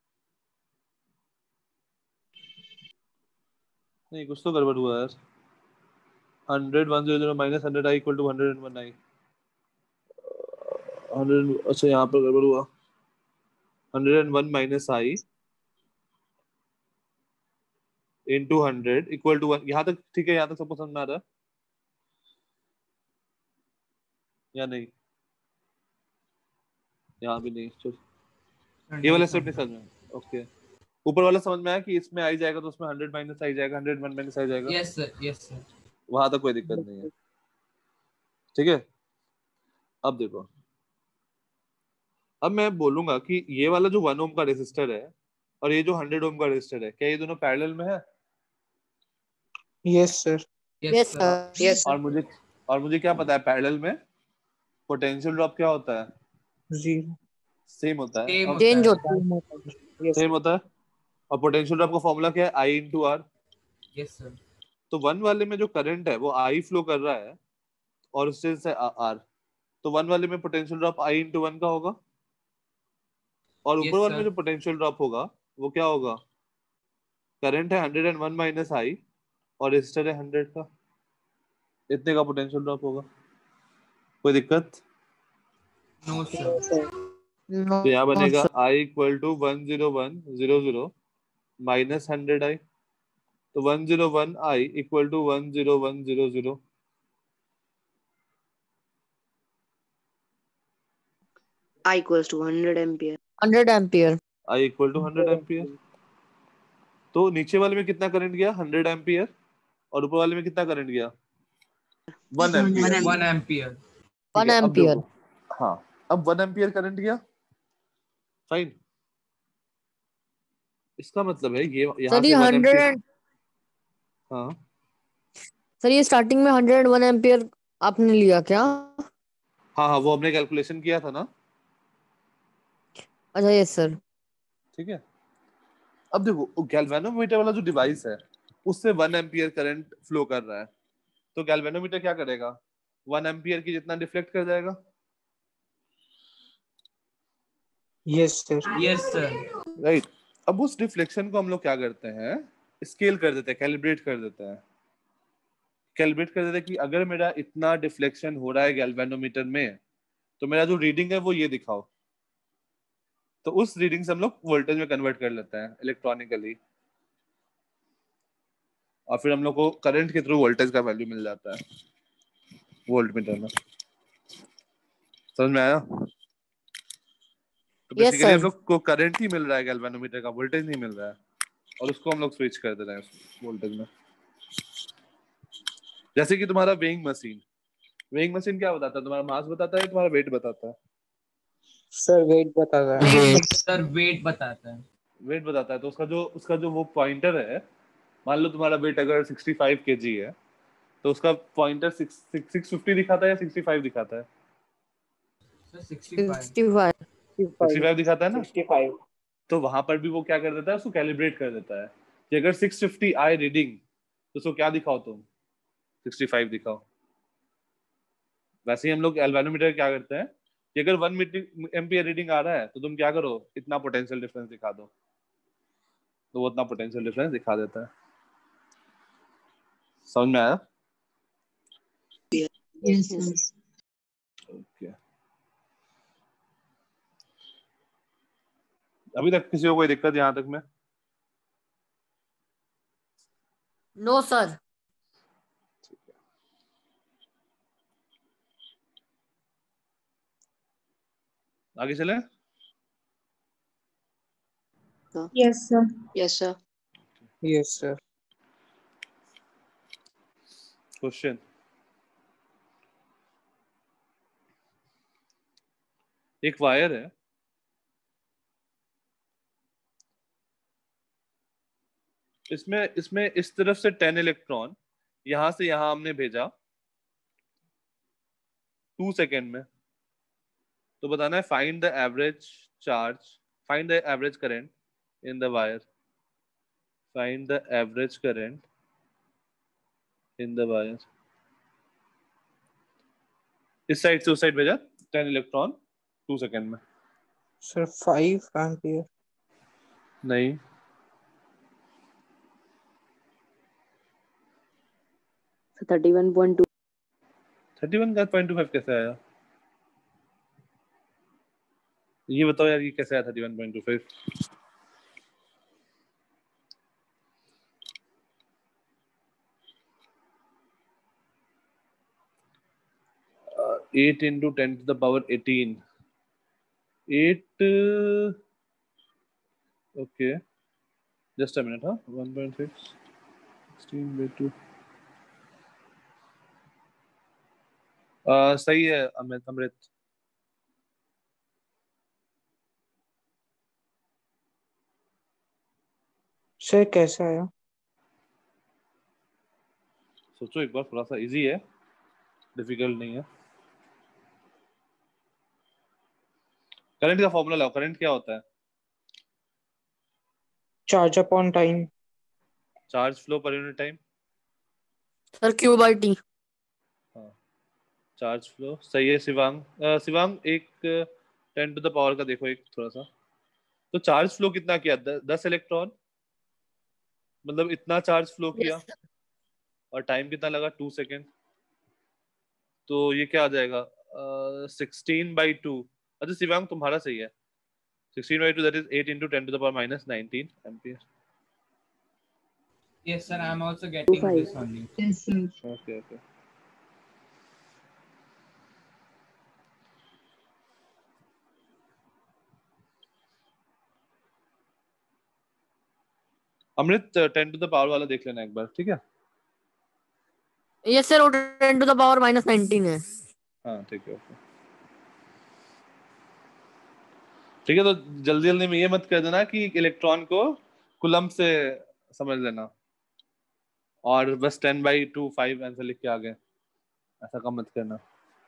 नहीं, कुछ तो गड़बड़ हुआ यार। Hundred one zero zero minus hundred I equal to hundred and one I. Hundred, अच्छा यहाँ पर गड़बड़ हुआ। Hundred and one minus I into hundred equal to one. यहाँ तक ठीक है? यहाँ तक सबको समझ में आ रहा है या नहीं? यहाँ भी नहीं। चल ये वाला स्टेप नहीं समझ में। ओके, ऊपर वाला समझ में आया कि इसमें आई जाएगा तो उसमें हंड्रेड माइनस आई जाएगा, हंड्रेड वन माइनस आई जाएगा। Yes sir, yes sir. वहां तक कोई दिक्कत नहीं है, ठीक है। अब देखो, अब मैं बोलूंगा कि ये वाला जो वन ओम का रेजिस्टर है और ये जो हंड्रेड ओम का रेजिस्टर है, क्या ये दोनों पैरेलल में है? Yes sir. Yes sir, yes और मुझे और मुझे क्या पता है पैरेलल में पोटेंशियल ड्रॉप क्या होता है? जीरो। सेम होता है, सेम चेंज होता है। होता है। सेम होता है। और पोटेंशियल ड्रॉप का फॉर्मूला क्या है? I into R. Yes sir. तो वन वाले में जो करंट है वो आई फ्लो कर रहा है और उससे से आर, तो वन वाले में potential drop I into one का होगा, और Yes, ऊपर वाले में sir. जो पोटेंशियल ड्रॉप होगा वो क्या होगा? करंट है hundred and one minus I और रेजिस्टर है हंड्रेड का, इतने का पोटेंशियल ड्रॉप होगा। कोई दिक्कत? No sir. नो तो यहाँ बनेगा I equal to one zero one zero zero minus hundred I, तो one zero one I equal to one zero one zero zero. I equals to hundred ampere. Hundred ampere. I equal to hundred ampere. तो नीचे वाले में कितना current गया? Hundred ampere. और ऊपर वाले में कितना करंट गया? One ampere. One ampere. One ampere. हाँ, अब वन एम्पियर करंट गया, फाइन। इसका मतलब है ये यहाँ सर से ये वन हंड्रेड एम्पियर। एंड हाँ सर ये स्टार्टिंग में हंड्रेड वन एम्पियर आपने लिया क्या? हाँ हाँ, वो हमने कैलकुलेशन किया था ना। अच्छा यस सर। ठीक है, अब देखो गैल्वेनोमीटर वाला जो डिवाइस है उससे वन एम्पियर करंट फ्लो कर रहा है, तो गैल्वेनोमीटर क्या करेगा? वन एम्पियर की जितना डिफ्लेक्ट कर जाएगा। Yes sir. Yes sir. Right. अब उस डिफ्लेक्शन को हम लोग क्या करते हैं? स्केल कर देते हैं, कैलिब्रेट कर देते हैं। कैलिब्रेट कर देते हैं कि अगर मेरा इतना डिफ्लेक्शन हो रहा है गैल्वेनोमीटर में, तो मेरा जो रीडिंग है वो ये दिखाओ। तो उस रीडिंग से हम लोग वोल्टेज में कन्वर्ट कर लेते हैं इलेक्ट्रॉनिकली, और फिर हम लोग को करंट के थ्रू वोल्टेज का वैल्यू मिल जाता है वोल्ट मीटर में। समझ में आया? तो Yes, बेसिकली हम sir. लोग को करंट ही मिल रहा है गैल्वेनोमीटर का, वोल्टेज नहीं मिल रहा है, और उसको हम लोग स्विच कर दे रहे हैं वोल्टेज में। जैसे कि तुम्हारा वेइंग मशीन, वेइंग मशीन क्या बताता है? तुम्हारा मास बताता है, तुम्हारा वेट बताता है? सर वेट बताता है। सर वेट बताता है। वेट बताता है। तो उसका जो उसका जो वो पॉइंटर है, मान लो तुम्हारा वेट अगर सिक्सटी फाइव केजी है, तो उसका पॉइंटर सिक्स फिफ्टी दिखाता है या सिक्सटी फाइव दिखाता है? Sir sixty five. Sixty five. Sixty five दिखाता है ना। Sixty five. तो वहां पर भी वो क्या कर देता है? उसको कैलिब्रेट कर देता है कि अगर सिक्स फिफ्टी आए रीडिंग, तो उसको क्या दिखाओ तुम? सिक्सटी फाइव दिखाओ। वैसे ही हम लोग गैल्वेनोमीटर क्या करते हैं कि अगर वन एम्पियर रीडिंग आ रहा है तो तुम क्या करो? इतना पोटेंशियल डिफरेंस दिखा दो, तो वो उतना पोटेंशियल डिफरेंस दिखा देता है। समझ में आया? Yes sir. ओके, अभी तक किसी को कोई दिक्कत यहाँ तक में? No sir. आगे चले। Yes sir. Yes sir. Yes sir. Question, एक वायर है, इसमें इसमें इस तरफ से टेन इलेक्ट्रॉन यहां से यहां हमने भेजा टू सेकेंड में। तो बताना है find the average charge, find the average current in the wire, find the average current in the wire, इस साइड से उस साइड भेजा टेन इलेक्ट्रॉन टू सेकेंड में। Sir five ampere. नहीं, thirty one point two. Thirty one का point two five कैसे आया? ये बताओ यार, ये कैसे आया thirty one point two five? Eight into ten to the power eighteen, eight, okay just a minute, हाँ one point six sixteen by two, सही है अमित अमृत। सर कैसा आया? सोचो एक बार, थोड़ा सा इजी है, डिफिकल्ट नहीं है। करंट का फॉर्मूला लाओ, करंट क्या होता है? Charge upon time. Charge flow पर unit time. Sir Q by T. हाँ, चार्ज फ्लो सही है शिवांग। अ, शिवांग एक टेन टू द पावर का देखो एक थोड़ा सा, तो चार्ज फ्लो कितना किया? द, दस इलेक्ट्रॉन, मतलब इतना चार्ज फ्लो किया, और टाइम कितना लगा? Two second. तो ये क्या आ जाएगा? Sixteen by two. अच्छा शिवांग तुम्हारा सही है, sixteen by two that is eight into ten to the power minus nineteen ampere. Yes, sir. I'm also getting five. this only. Yes, sir. Okay okay. Amrit ten to the power वाला देख लेना एक बार, ठीक है? यस सर, वो ten to the power minus nineteen है। हाँ ठीक है, ओके ठीक है। तो जल्दी जल्दी में ये मत कर देना कि इलेक्ट्रॉन को कुलम से समझ लेना और बस ten by two five answer लिख के आ गए, ऐसा कम मत करना।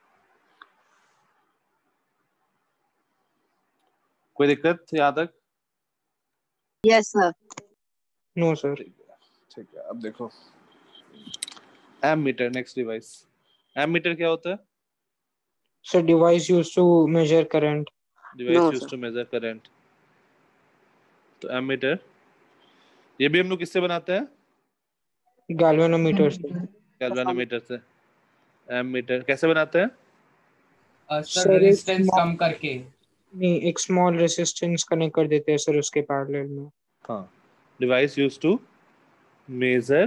कोई दिक्कत यहाँ तक? Yes, sir. No sir. ठीक है ठीक है। अब देखो एमीटर, नेक्स्ट डिवाइस। एमीटर क्या होता है? Sir device used to measure current. Device No, used sir. To measure current. तो एमीटर ये भी हम लोग किससे बनाते हैं? गैल्वेनोमीटर से। गैल्वेनोमीटर से। एमीटर कैसे बनाते हैं? Uh, sir, सर एक resistance small- कम करके। नहीं, एक स्मॉल रेजिस्टेंस कनेक्ट कर देते हैं सर उसके पैरेलल में। हाँ, device used to measure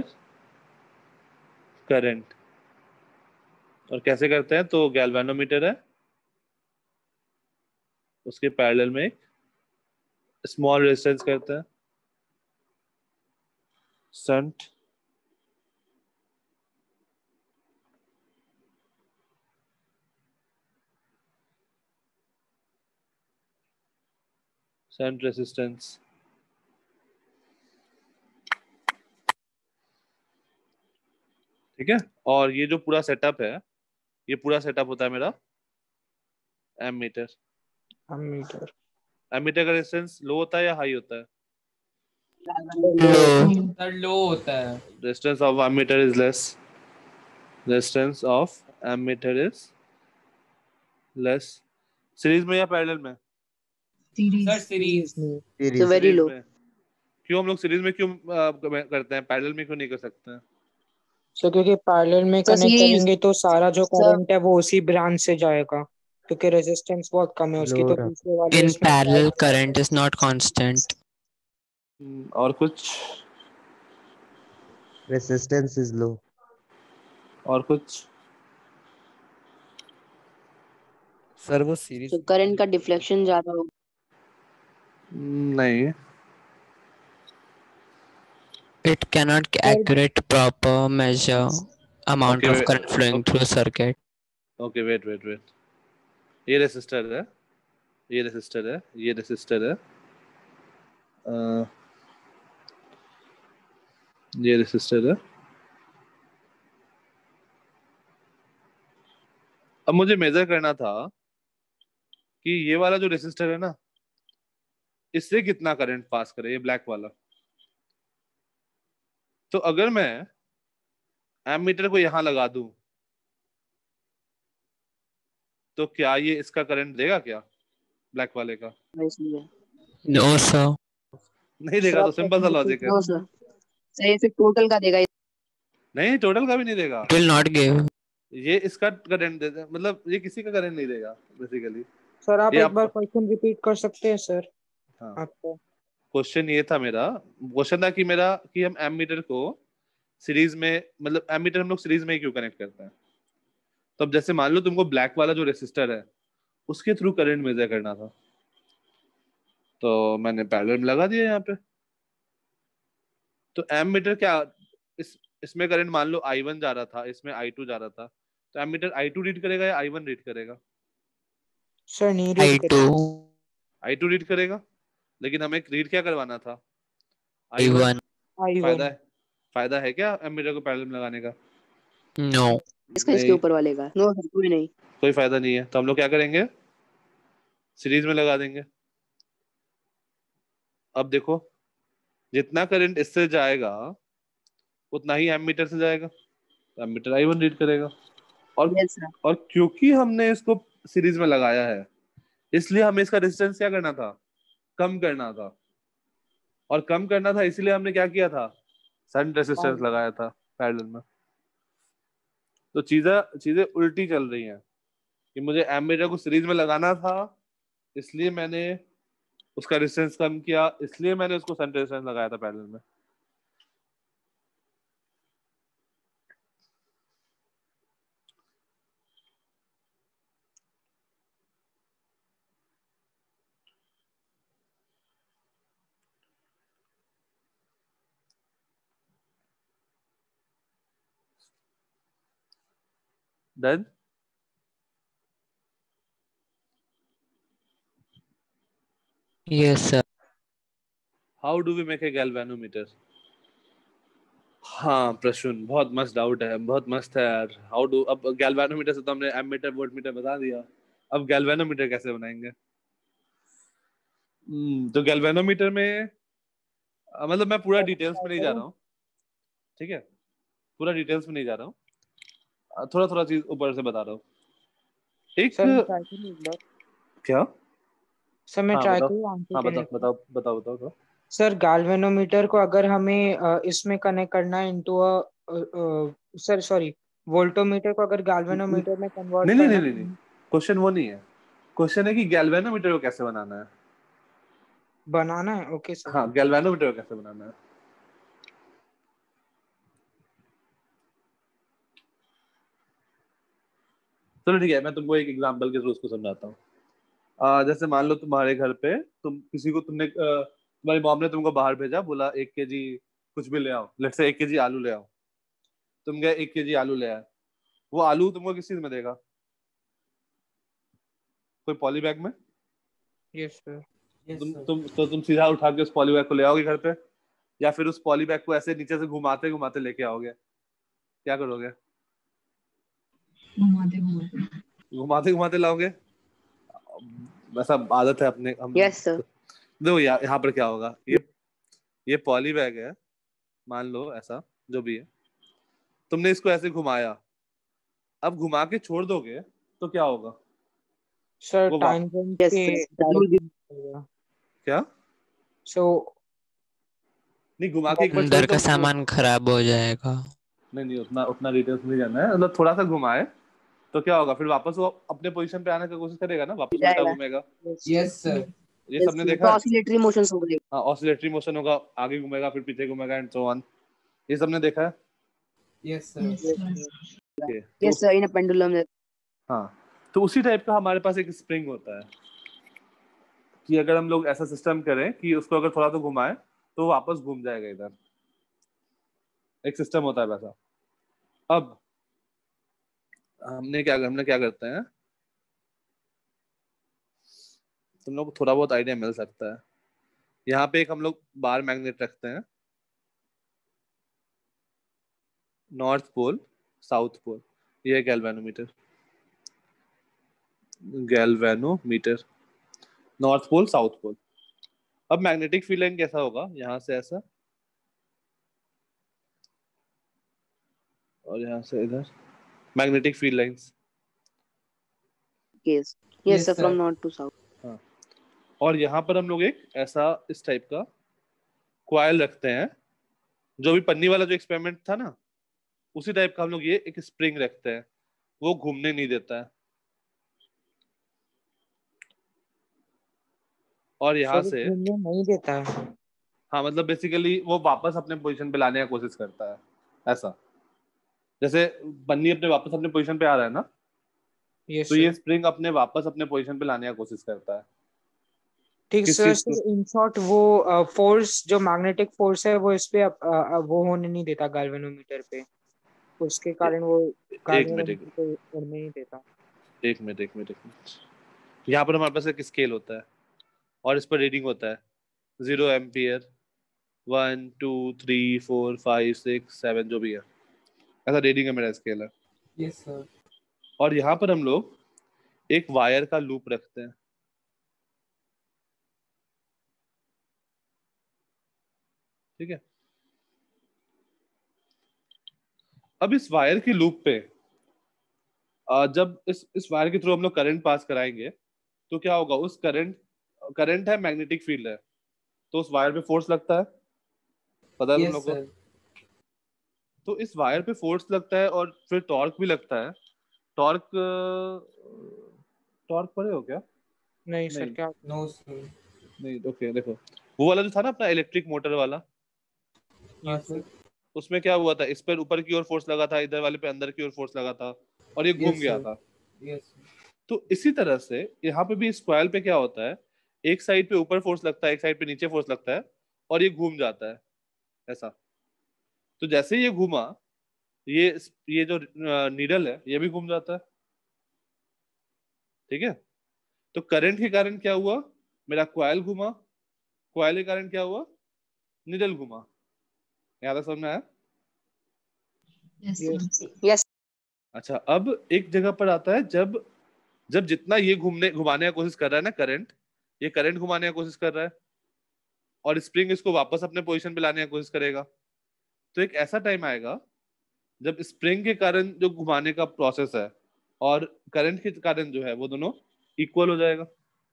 current. और कैसे करते हैं? तो गैल्वेनोमीटर है, उसके पैरेलल में एक स्मॉल रेजिस्टेंस करते हैं, शंट, शंट रेजिस्टेंस। ठीक है। और ये जो पूरा सेटअप है, ये पूरा सेटअप होता है मेरा एमीटर। एमीटर। एमीटर का रेजिस्टेंस लो होता है या हाई होता है? सर लो होता है। Resistance of ammeter is less. Resistance of ammeter is less. Series में या पैरेलल में? Sir series. Series. So very series low. में। क्यों हम लोग सीरीज में क्यों आ, करते हैं, पैरेलल में क्यों नहीं कर सकते हैं? सर क्योंकि पैरेलल में So कनेक्ट series. करेंगे तो सारा जो Sir, करंट है वो उसी ब्रांच से जाएगा, क्योंकि रेजिस्टेंस बहुत कम है उसकी, तो Load up. दूसरे वाले In इसमें parallel, charge- current is not constant. हम्म, और कुछ? Resistance is low. और कुछ? सर वो सीरीज so current का deflection ज्यादा होगा। नहीं। It cannot accurate proper measure amount Okay, of wait. current flowing through a circuit. Okay wait wait wait, ये रेसिस्टर है, ये रेसिस्टर है, ये रेसिस्टर है, अ, ये रेसिस्टर है। अब मुझे मेजर करना था कि ये वाला जो रेसिस्टर है ना, इससे कितना करंट पास करे, ये ब्लैक वाला। तो अगर मैं एमीटर को यहाँ लगा दूं तो क्या ये इसका करंट देगा क्या, ब्लैक वाले का? No, sir. नहीं देगा, तो सिंपल सा लॉजिक है। नो सर, सही फिर टोटल का देगा। नहीं, टोटल का भी नहीं देगा, It will not give. ये इसका करंट दे दे, मतलब ये किसी का करंट नहीं देगा बेसिकली। सर आप ये एक आप बार क्वेश्चन रिपीट कर सकते हैं सर? हाँ, आपको क्वेश्चन ये था मेरा, क्वेश्चन था कि मेरा कि हम एमीटर को सीरीज में, मतलब एमीटर हम लोग सीरीज में ही क्यों कनेक्ट करते हैं। तो अब जैसे मान लो तुमको ब्लैक वाला जो रेसिस्टर है उसके थ्रू करंट मेजर करना था, तो मैंने पैरेलल में लगा दिया यहाँ पे। तो एमीटर क्या, इस इसमें करंट मान लो आई वन जा रहा था, इसमें आई टू जा रहा था, तो एमीटर आई टू रीड करेगा या आई वन रीड करेगा? सर नहीं I रीड करेगा। two. आई टू रीड करेगा, लेकिन हमें रीड क्या करवाना था? I I one. one. I फायदा वन। है, फायदा है क्या एमीटर को पैरेलल में लगाने का? No. इसका इसके नहीं, ऊपर वाले का नो सर, कोई नहीं। कोई फायदा नहीं है। तो हम लोग क्या करेंगे, सीरीज में लगा देंगे। अब देखो, जितना करंट इससे जाएगा उतना ही एमीटर से जाएगा, तो एमीटर आई वन रीड करेगा। और यस सर, और क्योंकि हमने इसको सीरीज में लगाया है, इसलिए हमें इसका रेजिस्टेंस क्या करना था, कम करना था। और कम करना था इसलिए हमने क्या किया था, सन रेजिस्टेंस लगाया था पैरेलल में। तो चीजें चीजें उल्टी चल रही हैं कि मुझे एमीटर को सीरीज में लगाना था, इसलिए मैंने उसका रेजिस्टेंस कम किया, इसलिए मैंने उसको सन रेजिस्टेंस लगाया था पैरेलल में। Done? Yes, sir. How do we make a galvanometer? हाँ प्रश्न, बहुत मस्त डाउट है, बहुत मस्त है यार। हाउ डू, अब गैल्वेनोमीटर से तो हमने एमीटर वोल्टमीटर बता दिया, अब गैल्वेनोमीटर कैसे बनाएंगे? हम्म तो गैल्वेनोमीटर में अ, मतलब मैं पूरा डिटेल्स में नहीं जा रहा हूँ, ठीक है, पूरा डिटेल्स में नहीं जा रहा हूँ, अ, थोड़ा थोड़ा चीज ऊपर से बता रहा हूँ। एक सर मैं ट्राई करूँ एक बार? क्या? सर मैं हाँ ट्राई बताओ, करूँ आंसर हाँ देने बताओ का? बताओ बताओ बताओ बताओ। सर गैल्वेनोमीटर को अगर हमें अ, इसमें कनेक्ट करना है into a sir sorry voltmeter को अगर गैल्वेनोमीटर में कन्वर्ट नहीं नहीं करना नहीं नहीं, क्वेश्चन वो नहीं है। क्वेश्चन है कि गैल्वेनोमीटर को कैसे बनाना है। बनाना है, ओके सर। हाँ, गैल्वेनोमीटर को कैसे बनाना है। चलो ठीक है, मैं तुमको एक एग्जांपल के थ्रू उसको समझाता हूँ। आ, जैसे मान लो तुम्हारे घर पे तुम किसी को तुमने अ, तुम्हारी मॉम ने तुमको बाहर भेजा, बोला एक केजी कुछ भी ले आओ, लेट्स से एक केजी आलू ले आओ। तुम गए एक केजी आलू ले आए, वो आलू तुमको किस चीज में देगा? कोई पॉली बैग में। Yes sir. तुम तुम तो तुम सीधा उठा के उस पॉली बैग को ले आओगे घर पे, या फिर उस पॉली बैग को ऐसे नीचे से घुमाते घुमाते लेके आओगे? क्या करोगे? घुमाते घुमाते घुमाते घुमाते लाओगे, वैसा आदत है अपने हम। यस सर, देखो यहाँ यहाँ पर क्या होगा, ये ये पॉली बैग है, मान लो ऐसा जो भी है, तुमने इसको ऐसे घुमाया, अब घुमा के छोड़ दोगे तो क्या होगा? सर वो वाप टैंजेंट यस के सर, डायरेक्शन होगा। क्या? सो नहीं, घुमा के एक बार छोड़ अंदर दो का वो, सामान खराब हो जाएगा। नहीं नहीं उतना उतना डिटेल्स नहीं जाना है, मतलब थोड़ा सा घुमाए तो क्या होगा, फिर वापस वो अपने पोजीशन पे आने की कोशिश करेगा ना, वापस उल्टा जाएगा। घूमेगा। Yes sir. ये यस सबने सर, देखा तो है। ऑसिलेटरी मोशन होगा। हाँ, ऑसिलेटरी मोशन होगा, आगे घूमेगा फिर पीछे घूमेगा एंड सो ऑन, ये सबने देखा है। Yes sir. ओके, तो yes sir, in a pendulum. हाँ, तो उसी टाइप का हमारे पास एक स्प्रिंग होता है कि अगर हम लोग ऐसा सिस्टम करें कि उसको अगर थोड़ा सा घुमाए तो वापस घूम जाएगा इधर, एक सिस्टम होता है वैसा। अब हमने क्या हमने क्या करते हैं, तुम लोग को थोड़ा बहुत आइडिया मिल सकता है। यहाँ पे एक हम लोग बार मैग्नेट रखते हैं, नॉर्थ पोल साउथ पोल, ये है galvanometer. Galvanometer, north pole south pole. अब मैग्नेटिक फील्ड लाइन कैसा होगा, यहाँ से ऐसा, और यहाँ से इधर magnetic field lines. Yes. Yes, Yes, sir. From sir. north to south. हाँ, और यहाँ पर हम लोग एक ऐसा इस टाइप का क्वाइल रखते हैं, जो भी पन्नी वाला जो एक्सपेरिमेंट था ना, उसी टाइप का हम लोग ये एक स्प्रिंग रखते हैं, वो घूमने नहीं देता है। और यहाँ सर से घूमने नहीं देता है। हाँ, मतलब बेसिकली वो वापस अपने पोजीशन पे लाने की कोशिश करता है, ऐसा जैसे पन्नी अपने वापस अपने पोजीशन पे आ रहा है ना, यस तो ये सर। स्प्रिंग अपने वापस अपने पोजीशन पे लाने की कोशिश करता है। ठीक किस सर। चीज को? सर इन शॉर्ट वो फोर्स जो मैग्नेटिक फोर्स है वो इस पे अप- अ, अ, वो होने नहीं देता गैल्वेनोमीटर पे, उसके कारण वो एक मिनट एक गैल्वेनोमीटर को उड़ने नहीं देता। एक मिनट एक मिनट एक मिनट यहाँ पर हमारे पास एक स्केल होता है और इस पर रीडिंग होता है zero ampere, one two three four five six seven, जो भी है ऐसा रीडिंग है, मेरा स्केल है। Yes, sir. और यहाँ पर हम लोग एक वायर का लूप रखते हैं, ठीक है। अब इस वायर की लूप पे अ, जब इस इस वायर के थ्रू हम लोग करंट पास कराएंगे तो क्या होगा, उस करंट करंट है, मैग्नेटिक फील्ड है, तो उस वायर पे फोर्स लगता है, पता है तुम Yes, लोग को। sir. तो इस वायर पे फोर्स लगता है और फिर टॉर्क भी लगता है। टॉर्क टॉर्क पढ़े हो क्या? नहीं सर, नहीं क्या? No, sir. नहीं, ओके देखो, वो वाला जो था ना अपना इलेक्ट्रिक मोटर वाला, Yes, sir. उसमें क्या हुआ था, इस पर ऊपर की ओर फोर्स लगा था, इधर वाले पे अंदर की ओर फोर्स लगा था और ये घूम Yes, गया sir. था। Yes, sir. तो इसी तरह से यहाँ पे भी इस कॉइल पे क्या होता है, एक साइड पे ऊपर फोर्स लगता है, एक साइड पे नीचे फोर्स लगता है और ये घूम जाता है ऐसा। तो जैसे ये घूमा, ये ये जो नीडल है ये भी घूम जाता है, ठीक है। तो करंट के कारण क्या हुआ, मेरा कॉइल घूमा, कॉइल के कारण क्या हुआ, नीडल घूमा। यहाँ तक समझ में आया? Yes, Yes. sir. Yes. अच्छा, अब एक जगह पर आता है जब जब जितना ये घूमने घुमाने की कोशिश कर रहा है ना करंट, ये करंट घुमाने की कोशिश कर रहा है और स्प्रिंग इसको वापस अपने पोजीशन पे लाने की कोशिश करेगा। तो एक ऐसा टाइम आएगा जब स्प्रिंग के कारण जो घुमाने का प्रोसेस है और करंट के कारण जो है वो दोनों इक्वल हो जाएगा।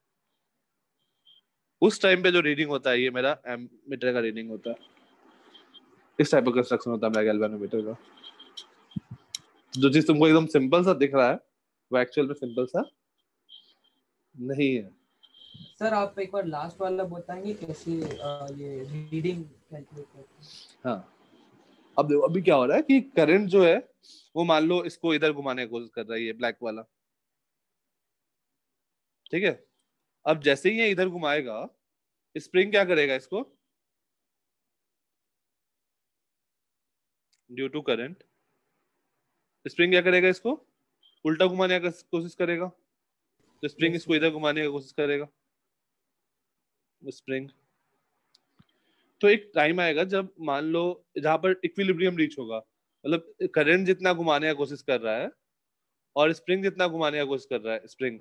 उस टाइम पे जो रीडिंग होता है, ये मेरा एमीटर का रीडिंग होता है। इस टाइप का कंस्ट्रक्शन होता है मेरा गैल्वेनोमीटर का। जो चीज तुमको एकदम सिंपल सा दिख रहा है वो एक्चुअल में सिंपल सा नहीं है। सर आप एक बार लास्ट वाला बताएंगे कैसे अ, ये रीडिंग कैलकुलेट करते हैं? हाँ, अब देखो अभी क्या हो रहा है कि करंट जो है वो मान लो इसको इधर घुमाने की कोशिश कर रहा है, ये ब्लैक वाला, ठीक है। अब जैसे ही ये इधर घुमाएगा, स्प्रिंग क्या करेगा, इसको ड्यू टू करंट स्प्रिंग क्या करेगा, इसको उल्टा घुमाने की कोशिश करेगा। तो स्प्रिंग Yes, इसको sir. इधर घुमाने की कोशिश करेगा, स्प्रिंग। तो एक टाइम आएगा जब मान लो जहां पर इक्विलिब्रियम रीच होगा, मतलब करंट जितना घुमाने की कोशिश कर रहा है और स्प्रिंग जितना घुमाने की कोशिश कर रहा है, स्प्रिंग,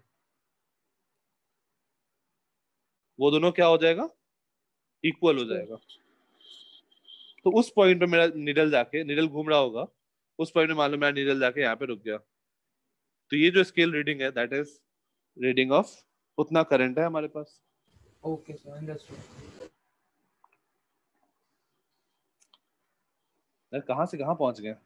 वो दोनों क्या हो जाएगा, इक्वल हो जाएगा। तो उस पॉइंट पे मेरा नीडल जाके, नीडल घूम रहा होगा, उस पॉइंट पे मान लो मेरा नीडल जाके यहाँ पे रुक गया, तो ये जो स्केल रीडिंग है दैट इज रीडिंग ऑफ उतना करंट है हमारे पास। Okay, sir. Understood. यार कहाँ से कहाँ पहुंच गए?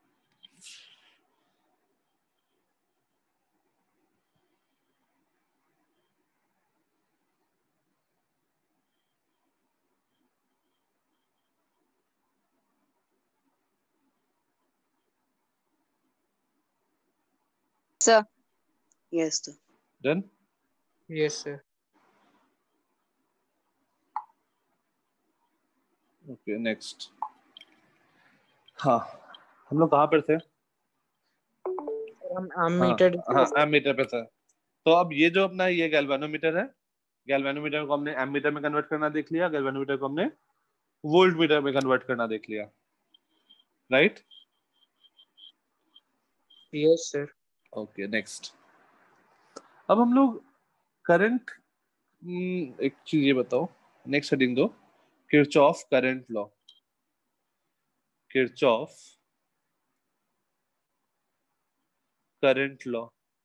Sir. Yes, sir. Done? Yes sir. Okay next. हाँ, हम लोग कहाँ पर थे? हम हाँ एमीटर हाँ, एमीटर पे था। तो अब ये जो अपना ये गैल्वेनोमीटर है, गैल्वेनोमीटर को हमने एमीटर में कन्वर्ट करना देख लिया, गैल्वेनोमीटर को हमने वोल्ट मीटर में कन्वर्ट करना देख लिया, right? Yes sir. Okay next. अब हम लोग करंट, एक चीज ये बताओ, नेक्स्ट हेडिंग दो, Kirchhoff current law. Kirchhoff current law,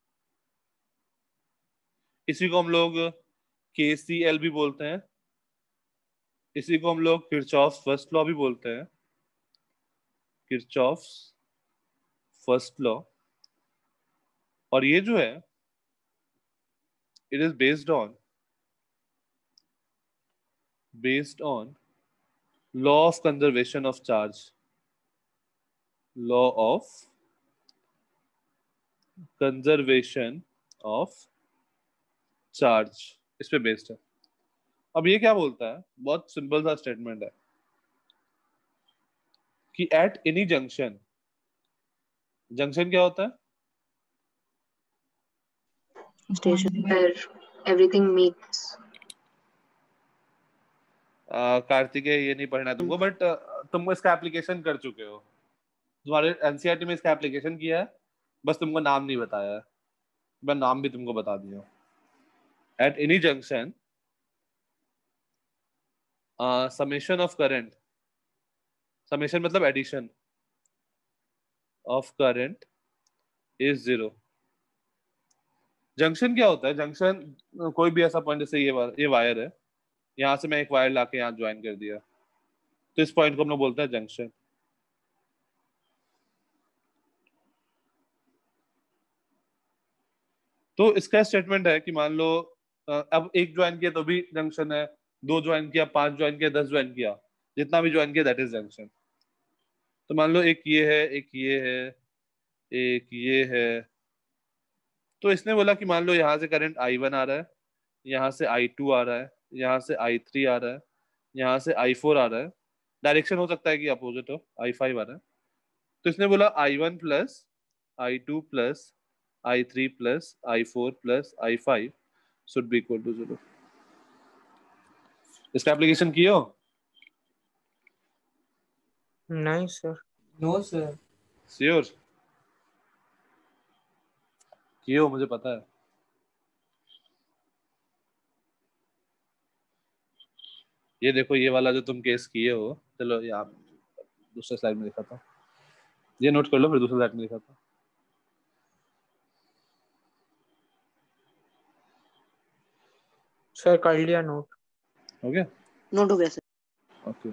इसी को हम लोग के सी एल भी बोलते हैं, इसी को हम लोग किरचॉफ फर्स्ट लॉ भी बोलते हैं, किरचॉफ फर्स्ट लॉ। और ये जो है it is based on based on law of conservation of charge, law of conservation of charge, इस पे बेस्ड है। अब ये क्या बोलता है, बहुत सिंपल सा स्टेटमेंट है कि एट एनी जंक्शन, जंक्शन क्या होता है? Station where everything meets. आ, कार्तिकेय ये नहीं पढ़ना है तुमको, बट तुम इसका एप्लीकेशन कर चुके हो, तुम्हारे एनसीईआरटी में इसका एप्लीकेशन किया है, बस तुमको नाम नहीं बताया है, मैं नाम भी तुमको बता दिया। At any junction summation of current, summation मतलब addition of current is zero. Junction क्या होता है? जंक्शन कोई भी ऐसा पॉइंट, जैसे ये वायर, ये वायर है, यहाँ से मैं एक वायर लाके यहाँ ज्वाइन कर दिया, तो इस पॉइंट को हम लोग बोलते हैं जंक्शन। तो इसका स्टेटमेंट है कि मान लो अब एक ज्वाइन किया तो भी जंक्शन है, दो ज्वाइन किया, पांच ज्वाइन किया, दस ज्वाइन किया, जितना भी ज्वाइन किया दैट इज जंक्शन। तो मान लो एक ये है, एक ये है, एक ये है, तो इसने बोला कि मान लो यहाँ से करंट आई वन आ रहा है, यहाँ से आई टू आ रहा है, यहाँ से आई थ्री आ रहा है, यहाँ से आई फोर आ रहा है, डायरेक्शन हो सकता है कि अपोजिट हो, आई फाइव आ रहा है। तो इसने बोला I one plus I two plus I three plus I four plus I five should be equal to zero. इसका एप्लीकेशन किए हो? नहीं सर। No sir. श्योर? किए हो, मुझे पता है। ये देखो, ये वाला जो तुम केस किए हो, चलो यहाँ दूसरे स्लाइड में दिखाता हूँ, ये नोट कर लो, फिर दूसरे स्लाइड में दिखाता हूँ। सर कर लिया नोट। हो गया? नोट हो गया सर। ओके,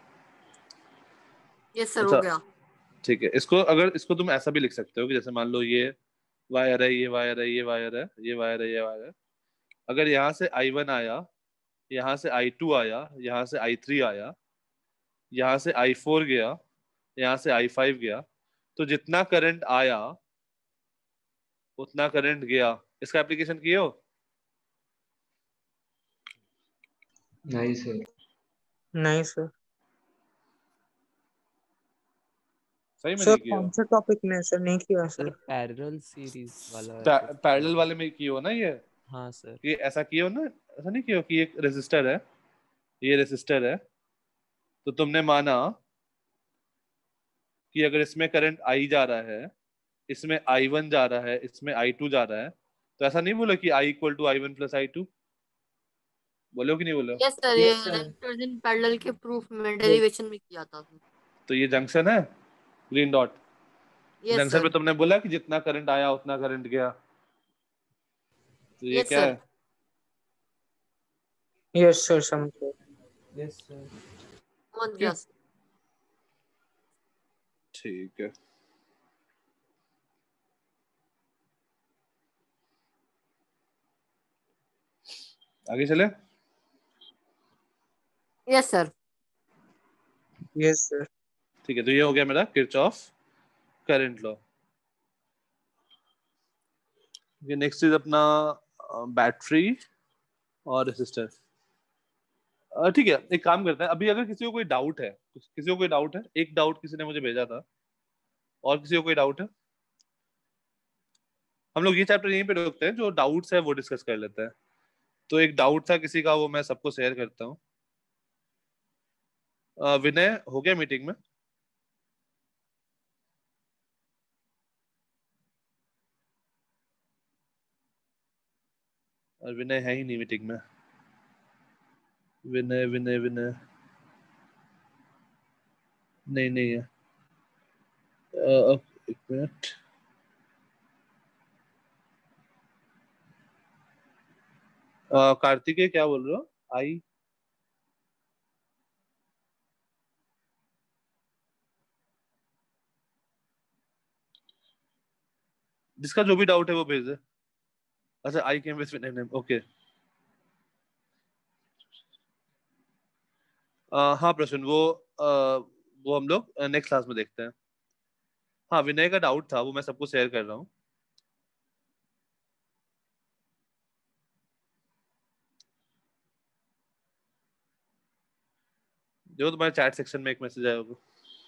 यस सर, अच्छा हो गया। ठीक है। इसको अगर इसको तुम ऐसा भी लिख सकते हो कि जैसे मान लो ये वायर है, ये वायर है, ये वायर है, ये वायर है, ये वायर है, अगर यहाँ से आई वन आया, यहाँ से आई टू आया, यहाँ से आई थ्री आया, यहाँ से आई फोर गया, यहाँ से आई फाइव गया, तो जितना करंट आया उतना करंट गया। इसका एप्लीकेशन किए हो? नहीं सर। नहीं सर। सही में सर नहीं किए कौन हो? से टॉपिक में सर? नहीं किया सर सर। पैरेलल सीरीज वाला पैरेलल वाले में किए हो ना ये? हाँ सर। ये ऐसा किए हो ना, ऐसा नहीं किए हो कि एक रेजिस्टर है, ये रेजिस्टर है, तो तुमने माना कि अगर इसमें करंट आई जा रहा है, इसमें आई वन जा रहा है, इसमें आई टू जा रहा है, तो ऐसा नहीं बोलो कि I equal to I one plus I two, बोलो कि नहीं बोलो? यस सर, ये रेजिस्टर्स इन पैरेलल के प्रूफ में डेरिवेशन में किया था। तो ये जंक्शन है, green dot. Yes junction sir. पे तुमने बोला कि जितना करंट आया उतना करंट गया, तो ये यस क्या सर। है? यस सर, समझ गए। Yes sir. समझ गया सर। ठीक है। आगे चले? Yes sir. Yes sir. ठीक है, तो ये हो गया मेरा किरचॉफ करंट लॉ। ये नेक्स्ट इज अपना बैटरी और रेसिस्टर। ठीक है, एक काम करते हैं, अभी अगर किसी को कोई डाउट है, किसी को कोई डाउट है, एक डाउट किसी ने मुझे भेजा था, और किसी को कोई डाउट है? हम लोग ये चैप्टर यहीं पे रोकते हैं, जो डाउट्स है वो डिस्कस कर लेते हैं। तो एक डाउट था किसी का, वो मैं सबको शेयर करता हूँ। विनय हो गया मीटिंग में? और विनय है ही नहीं मीटिंग में। विनय विनय विनय नहीं नहीं है। uh, एक मिनट, अ, कार्तिकेय क्या बोल रहे हो? आई जिसका जो भी डाउट है वो भेज दे। अच्छा, I came with name, okay. हाँ प्रश्न, वो अ, वो हम लोग नेक्स्ट क्लास में देखते हैं। हाँ, विनय का डाउट था, वो मैं सबको शेयर कर रहा हूँ। जो तुम्हारे चैट सेक्शन में एक मैसेज आया होगा।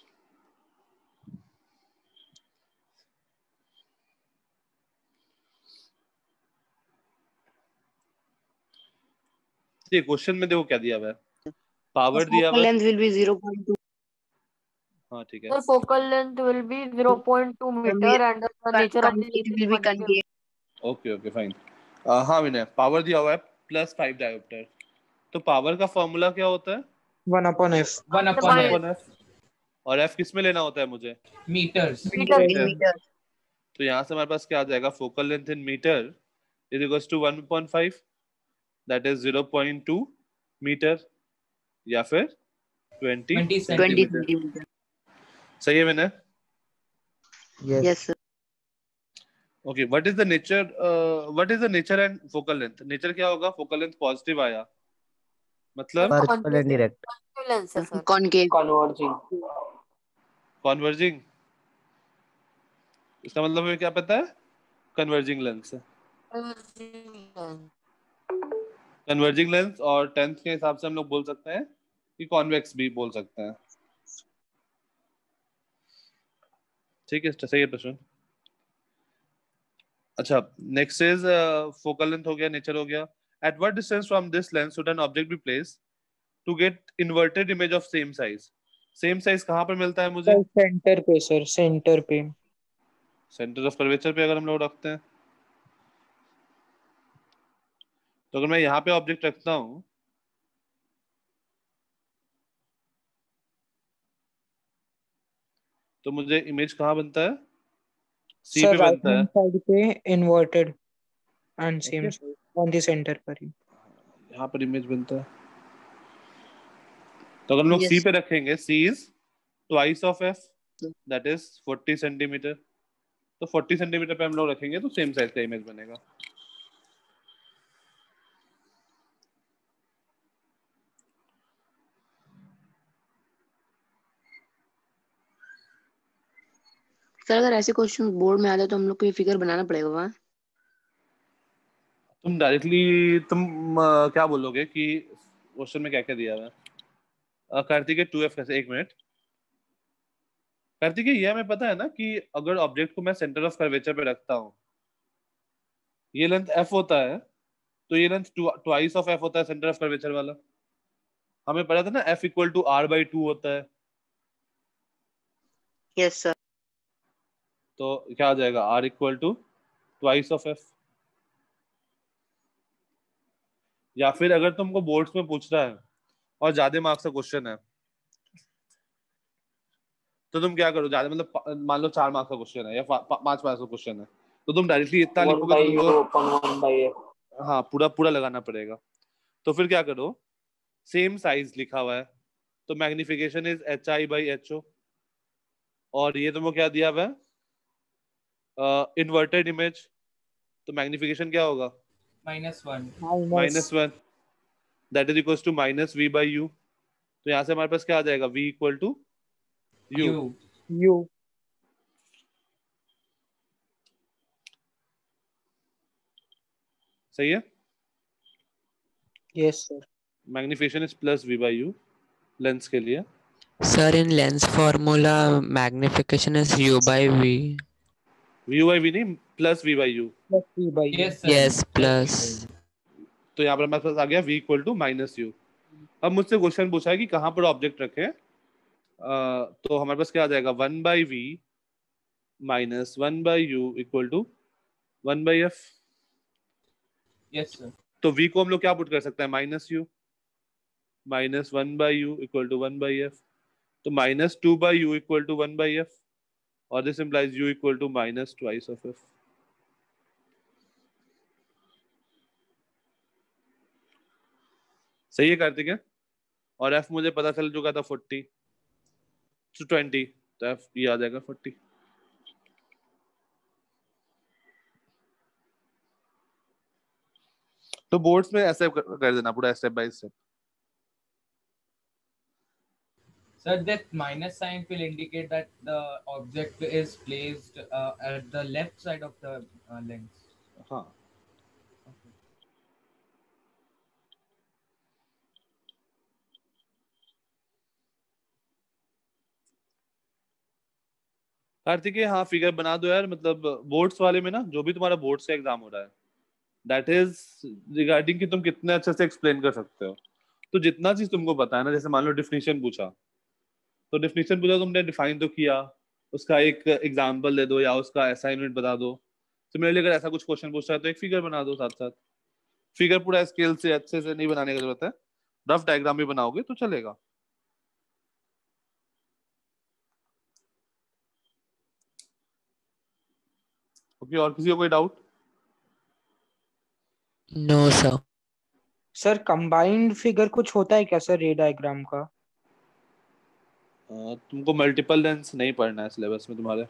ये क्वेश्चन में देखो क्या दिया हुआ है, पावर दिया focal हुआ है। length will be zero point two हाँ ठीक है। Sir, focal length will be zero point two meter and the nature of the concave image will is be concave. concave okay okay fine. हाँ Vinay, power दिया हुआ है plus five dioptre, तो power का formula क्या होता है? One upon F. One one upon upon F. और एफ किस में लेना होता है मुझे? Metres. Meter in metre. meter तो यहाँ से हमारे पास क्या आ जाएगा? Focal length in metre is equals to one upon five, that is zero point two metre या फिर twenty twenty twenty centimetre. centimeter. सही है Vinay? Yes. Yes sir. Okay, what is the nature, what is the nature and focal length? Nature क्या होगा? Focal length positive आया, मतलब Partial and direct. concave lens है sir. Concave. Converging. Converging. इसका मतलब हमें क्या पता है? कन्वर्जिंग लेंस है। कन्वर्जिंग लेंस, और टेंथ के हिसाब से हम लोग बोल सकते हैं कि कॉन्वेक्स भी बोल सकते हैं। ठीक है, सही है प्रश्न। अच्छा, नेक्स्ट इज फोकल लेंथ हो गया, नेचर हो गया। At what distance from this lens should an object be placed to get inverted image of same size? Same size कहाँ पर मिलता है मुझे? सेंटर पे सर, सेंटर पे। सेंटर ऑफ कर्वेचर पे अगर हम लोग रखते हैं, तो अगर मैं यहाँ पे ऑब्जेक्ट रखता हूँ तो मुझे इमेज कहाँ बनता है? सी सर पे राइट बनता है। हैंड साइड पे inverted and same Okay. Side on the centre पर ही। यहाँ पर इमेज बनता है, तो अगर हम लोग Yes सी sir. पे रखेंगे, C is twice of F, that is forty centimetre. तो फोर्टी सेंटीमीटर पे हम लोग रखेंगे तो सेम साइज का इमेज बनेगा। सर अगर ऐसे क्वेश्चन बोर्ड में आ जाए तो हम लोग को ये फिगर बनाना पड़ेगा वहाँ। तुम डायरेक्टली तुम अ, क्या बोलोगे कि क्वेश्चन में क्या क्या दिया हुआ है? कार्तिकेय टू एफ कैसे? एक मिनट कार्तिकेय, ये हमें पता है ना कि अगर ऑब्जेक्ट को मैं सेंटर ऑफ कर्वेचर पे रखता हूँ, ये लेंथ एफ होता है, तो ये लेंथ ट्वाइस ऑफ एफ होता है सेंटर ऑफ कर्वेचर वाला। हमें पता था ना F equal to R by two होता है। Yes sir. तो क्या आ जाएगा? R equal to twice of F. या फिर अगर तुमको बोर्ड्स में पूछ रहा है और ज्यादा मार्क्स का क्वेश्चन है, तो तुम क्या करो? ज्यादा मतलब पा- मान लो चार मार्क्स का क्वेश्चन है या पा- पा- पांच मार्क्स का क्वेश्चन है, तो तुम डायरेक्टली इतना One लिखोगे by तो U तुमको upon one by F. हाँ पूरा पूरा लगाना पड़ेगा। तो फिर क्या करो? सेम साइज लिखा हुआ है, तो magnification is H I by H O, और ये तुमको क्या दिया हुआ है? इन्वर्टेड इमेज, तो मैग्निफिकेशन क्या होगा? Minus one. Minus one, that is equal to minus V by U. तो यहाँ से हमारे पास क्या आ जाएगा? v equal to U. U. U. सही है? Yes sir. Magnification is plus V by U lens के लिए। Sir, in lens formula, magnification is u by v. v by v नहीं, प्लस v by u। Plus V by U. Yes sir. Yes, plus. तो यहाँ पर हमारे पास आ गया v equal to minus U. अब मुझसे क्वेश्चन पूछा है कि कहाँ पर ऑब्जेक्ट रखें, अ, तो हमारे पास क्या आ जाएगा? One by V minus one by you equal to one by F. Yes sir. तो v को हम लोग क्या पुट कर सकते हैं? Minus u minus one by you equal to one by f. तो minus two by you equal to one by f, और this implies u equal to minus twice of f. सही है कार्तिक है? और एफ मुझे पता चल चुका था फोर्टी टू ट्वेंटी, तो एफ ये आ जाएगा फोर्टी। तो बोर्ड्स में ऐसे कर देना पूरा step by step. Sir, that minus sign will indicate that the object is placed uh, at the left side of the uh, lens. हाँ। कार्तिक हाँ फिगर बना दो यार, मतलब बोर्ड्स वाले में ना, जो भी तुम्हारा बोर्ड्स का एग्जाम हो रहा है, दैट इज रिगार्डिंग कि तुम कितने अच्छे से एक्सप्लेन कर सकते हो। तो जितना चीज तुमको पता है ना, जैसे मान लो डिफिनीशन पूछा, तो डिफिनीशन पूछा तुमने डिफाइन तो किया, उसका एक एग्जाम्पल दे दो या उसका ऐसा यूनिट बता दो। सिमिलरली अगर ऐसा कुछ क्वेश्चन पूछा है तो एक फिगर बना दो साथ साथ। फिगर पूरा स्केल से अच्छे से नहीं बनाने की जरूरत है, रफ डायग्राम भी बनाओगे तो चलेगा। ओके, और किसी को कोई doubt? No sir. Sir combined figure कुछ होता है क्या सर रे डायग्राम का? Uh, तुमको मल्टीपल लेंस नहीं पढ़ना है सिलेबस में तुम्हारे,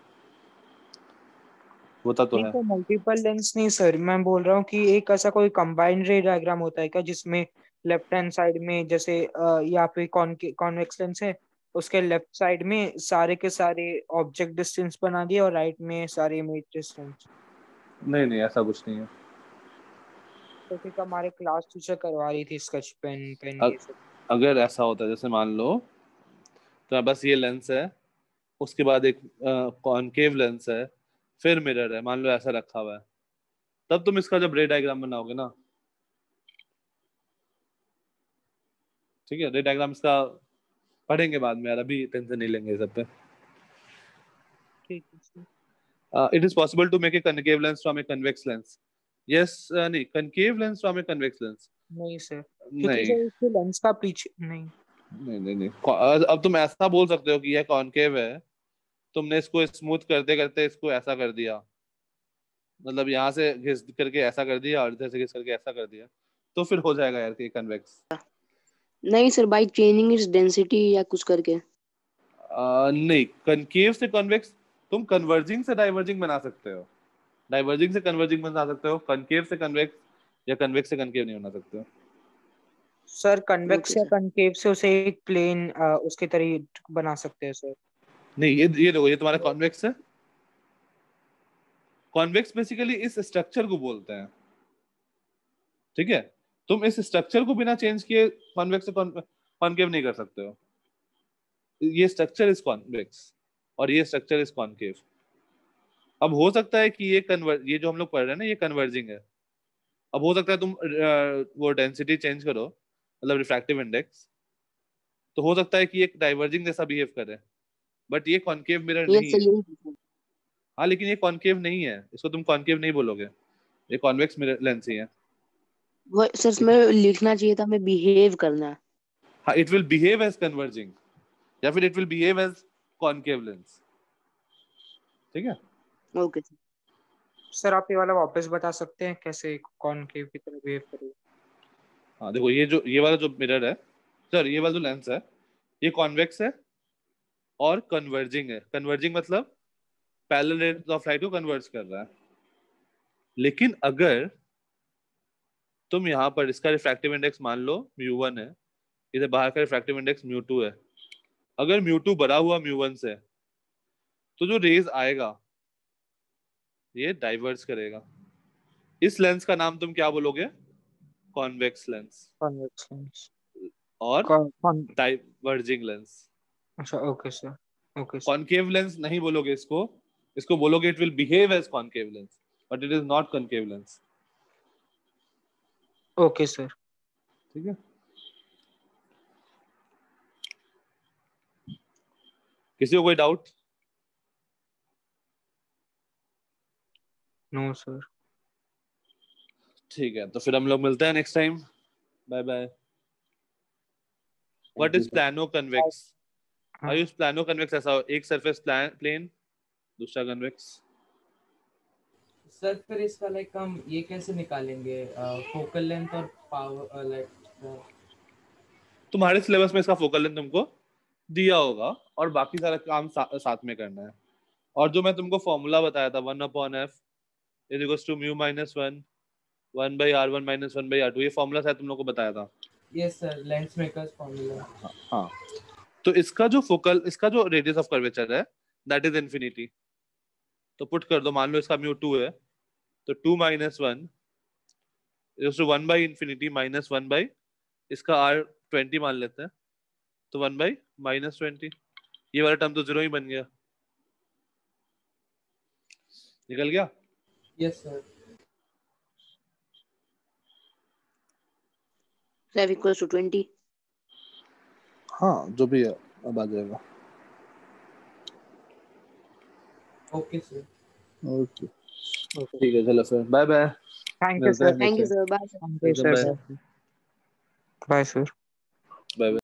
होता तो नहीं है। तो मल्टीपल लेंस नहीं सर, मैं बोल रहा हूँ कि एक ऐसा कोई कंबाइंड रे डायग्राम होता है क्या जिसमें लेफ्ट हैंड साइड में जैसे अ, यहाँ पे कॉन्वेक्स लेंस है, उसके लेफ्ट साइड में सारे के सारे ऑब्जेक्ट डिस्टेंस बना दिए और राइट में सारे इमेज डिस्टेंस। नहीं नहीं ऐसा कुछ नहीं है। तो फिर हमारे क्लास टीचर करवा रही थी स्केच पेन पेन अ, ये सब। अगर ऐसा होता है, जैसे मान लो तो बस ये लेंस है, उसके बाद एक कॉनकेव लेंस है, फिर मिरर है, मान लो ऐसा रखा हुआ है, तब तुम इसका जब रे डायग्राम बनाओगे ना, ठीक है, रे डायग्राम इसका पढ़ेंगे बाद में यार, अभी टेंशन नहीं लेंगे सब पे। ठीक है sir. It is possible to make a concave lens from a convex lens. Yes, नहीं, concave lens from a convex lens नहीं सर, क्योंकि नहीं सर इसके लेंस का पीछे नहीं। नहीं नहीं नहीं को- अब तुम ऐसा बोल सकते हो कि यह कॉनकेव है, तुमने इसको स्मूथ करते करते इसको ऐसा कर दिया, मतलब यहाँ से घिस करके ऐसा कर दिया और इधर से घिस करके ऐसा कर दिया, तो फिर हो जाएगा यार कि कन्वेक्स। नहीं sir, by changing its density या कुछ करके। आ, नहीं, कनकेव से कन्वेक्स तुम कन्वर्जिंग से डाइवर्जिंग बना सकते हो, डाइवर्जिंग से कन्वर्जिंग बना सकते हो, कनकेव से कन्वेक्स या कन्वेक्स से कनकेव नहीं बना सकते हो। सर कन्वेक्स ओके या सर। कनकेव से उसे एक प्लेन उसके तरह बना सकते हैं सर। नहीं, ये ये देखो, ये तुम्हारा कॉन्वेक्स है। कॉन्वेक्स बेसिकली इस स्ट्रक्चर को बोलते हैं, ठीक है? तुम इस स्ट्रक्चर को बिना चेंज किए कॉन्वेक्स से कॉनकेव नहीं कर सकते हो। ये स्ट्रक्चर इज कॉन्वेक्स और ये स्ट्रक्चर इज कॉनकेव। अब हो सकता है कि ये कन्वर्ज, ये जो हम लोग पढ़ रहे हैं ना, ये कन्वर्जिंग है। अब हो सकता है तुम अ, वो डेंसिटी चेंज करो, मतलब रिफ्रैक्टिव इंडेक्स, तो हो सकता है कि एक डाइवर्जिंग जैसा बिहेव करे, बट ये कॉनकेव मिरर ये नहीं है। सही। हाँ, लेकिन ये कॉनकेव नहीं है, इसको तुम कॉनकेव नहीं बोलोगे, ये कॉन्वेक्स मिरर लेंस ही है। वो सर इसमें लिखना चाहिए था, हमें बिहेव करना है। हाँ, it will behave as converging या फिर it will behave as concave lens, ठीक है? Okay sir. सर आप ये वाला वापस बता सकते हैं कैसे कॉनकेव की तरह बिहेव करेगा? हाँ देखो, ये जो ये वाला जो मिरर है सर, ये वाला जो लेंस है, ये कॉन्वेक्स है और कन्वर्जिंग है। कन्वर्जिंग मतलब पैरेलल रेज ऑफ लाइट को कन्वर्ज कर रहा है। लेकिन अगर तुम यहाँ पर इसका रिफ्रैक्टिव इंडेक्स मान लो म्यू वन है, इधर बाहर का रिफ्रैक्टिव इंडेक्स म्यू टू है, अगर म्यू टू बड़ा हुआ म्यू वन से, तो जो रेज आएगा ये डाइवर्ज करेगा। इस लेंस का नाम तुम क्या बोलोगे? कॉन्वेक्स लेंस कॉन्वेक्स लेंस और कॉन डाइवर्जिंग लेंस। अच्छा okay sir, okay sir. Concave lens नहीं बोलोगे इसको, इसको बोलोगे it will behave as concave lens but it is not concave lens. Okay sir. ठीक है, किसी को कोई डाउट? No sir. ठीक है, तो फिर हम लोग मिलते हैं next time. Bye bye. What is plano convex? I use plano convex, ऐसा एक सरफेस प्लेन दूसरा कन्वेक्स। सर फिर इसका लाइक हम ये कैसे निकालेंगे फोकल लेंथ और पावर लाइक तुम्हारे सिलेबस में इसका फोकल लेंथ तुमको दिया होगा और बाकी सारा काम सा, साथ में करना है। और जो मैं तुमको फॉर्मूला बताया था one upon f is equals to mu minus one one by r one minus one by r two, ये फॉर्मूला शायद तुम लोग को बताया था। Yes sir, lens makers formula. हाँ, तो इसका जो फोकल इसका जो रेडियस ऑफ कर्वेचर है दैट इज इन्फिनिटी। तो पुट कर दो, मान लो इसका म्यू टू है तो two minus one is two one by infinity minus one by इसका आर ट्वेंटी मान लेते हैं तो वन बाई माइनस ट्वेंटी, ये वाला टर्म तो जीरो ही बन गया, निकल गया। Yes sir. F equals to twenty. हाँ जो भी है अब आ जाएगा। Okay sir. ओके ठीक है, चलो फिर bye bye. Thank you sir. Thank you, sir. Bye, sir. Thank you sir. Bye sir. Bye bye.